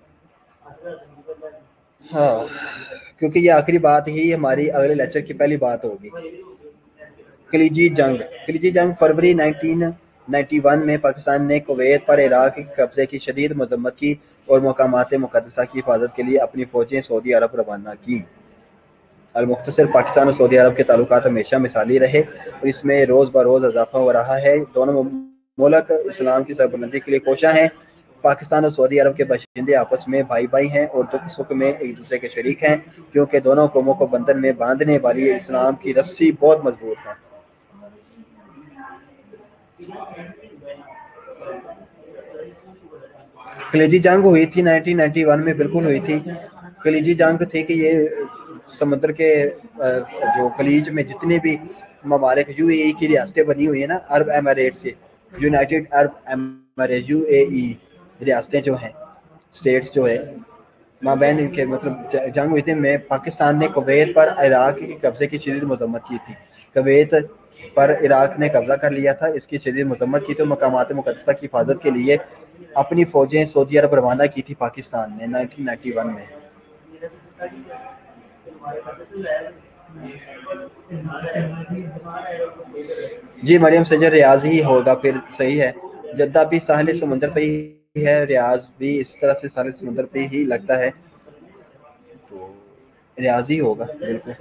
Speaker 2: हाँ, क्योंकि ये आखिरी बात ही हमारी अगले लेक्चर की पहली बात होगी। खलीजी जंग फरवरी 1991 में पाकिस्तान ने कुवैत पर इराक के कब्जे की शदीद मजम्मत की और मकामात मुक़द्दसा की हिफाजत के लिए अपनी फ़ौजें सऊदी अरब रवाना की। अल-मुख्तसर पाकिस्तान और सऊदी अरब के ताल्लुकात हमेशा मिसाली रहे और इसमें रोज़ बरोज़ इजाफा हो रहा है। दोनों मुल्क इस्लाम की सरबुलंदी के लिए कोशा हैं। पाकिस्तान और सऊदी अरब के बाशिंदे आपस में भाई भाई हैं और दुख सुख में एक दूसरे के शरीक हैं, क्योंकि दोनों कौमों को बंधन में बांधने वाली इस्लाम की रस्सी बहुत मजबूत है। खलीजी जंग हुई थी 1991 में, बिल्कुल हुई थी। खलीजी जंग थी कि ये समुद्र के जो खलीज में जितने भी ममालिक यूएई की रियासतें बनी हुई है ना, अरब एमिरेट्स के, यूनाइटेड अरब एमिरेट यूएई रियासतें जो हैं, स्टेट्स जो है, माबैन इनके मतलब जंग हुई थी में पाकिस्तान ने कुवैत पर इराक के कब्जे की शदीद मजम्मत की थी। कुवैत पर इराक ने कब्जा कर लिया था, इसकी शदीद मजम्मत की तो मकामात मुक़द्दसा की हिफाजत के लिए अपनी फ़ौजें सऊदी अरब रवाना की थी पाकिस्तान ने 1991 में। जी, मरियम सजर रियाज ही होगा, फिर सही है। जद्दा भी साहिल समुंदर पे ही है, रियाज भी इस तरह से साहिल समुंदर पे ही लगता है, तो रियाज ही होगा बिल्कुल।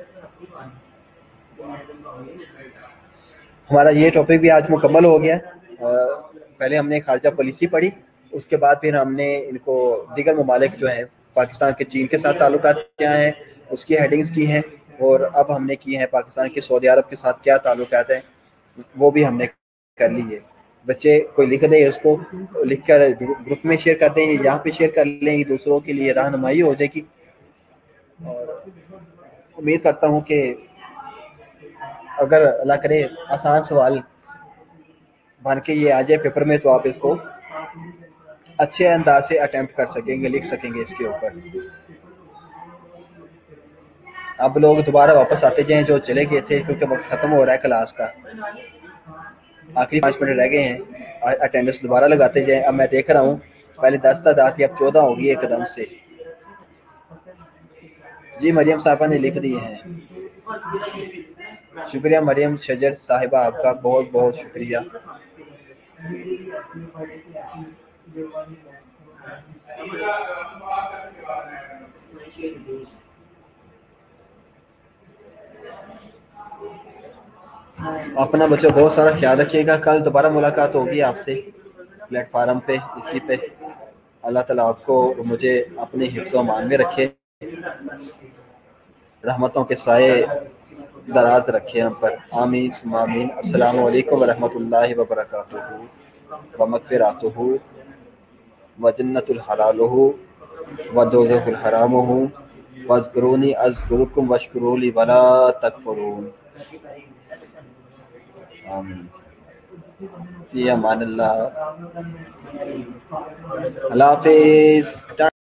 Speaker 2: हमारा ये टॉपिक भी आज मुकम्मल हो गया। पहले हमने खारजा पॉलिसी पढ़ी, उसके बाद फिर हमने इनको दीगर ममालिक जो है पाकिस्तान के चीन के साथ ताल्लुकात क्या हैं उसकी हेडिंग्स की हैं, और अब हमने की है पाकिस्तान के सऊदी अरब के साथ क्या ताल्लुकात हैं वो भी हमने कर ली है। बच्चे कोई लिख दे, उसको लिख कर ग्रुप में शेयर कर दें, यहाँ पे शेयर कर लें, दूसरों के लिए रहनुमाई हो जाएगी। और उम्मीद करता हूँ कि अगर अल्लाह करे आसान सवाल बन के ये आ जाए पेपर में, तो आप इसको अच्छे अंदाज से अटेम्प्ट कर सकेंगे, लिख सकेंगे इसके ऊपर। अब लोग दोबारा वापस आते जाएं जो चले गए थे, क्योंकि वक्त ख़त्म हो रहा है क्लास का, आखिरी 5 मिनट रह गए हैं। अटेंडेंस दोबारा लगाते जाएं। अब मैं देख रहा हूँ पहले 10 तादाद थी, अब 14 होगी एकदम से। जी, मरियम साहबा ने लिख दिए हैं, शुक्रिया मरियम शजर साहिबा, आपका बहुत बहुत शुक्रिया। اپنا بچوں بہت سارا خیال رکھیے گا. کل دوبارہ ملاقات ہوگی آپ سے پلیٹ فارم پہ اسی پہ. اللہ تعالیٰ آپ کو مجھے اپنے حفظ و امان میں رکھے, رحمتوں کے سائے دراز رکھے ہم پر. آمین ثم آمین. السلام علیکم ورحمۃ اللہ وبرکاتہ ومغفراتہ وجنۃ الحلالہ ودوزخ الحرامہ واذکرونی اذکرکم واشکروا لی ولا تکفرون. آمین. فی امان اللہ. اللہ حافظ.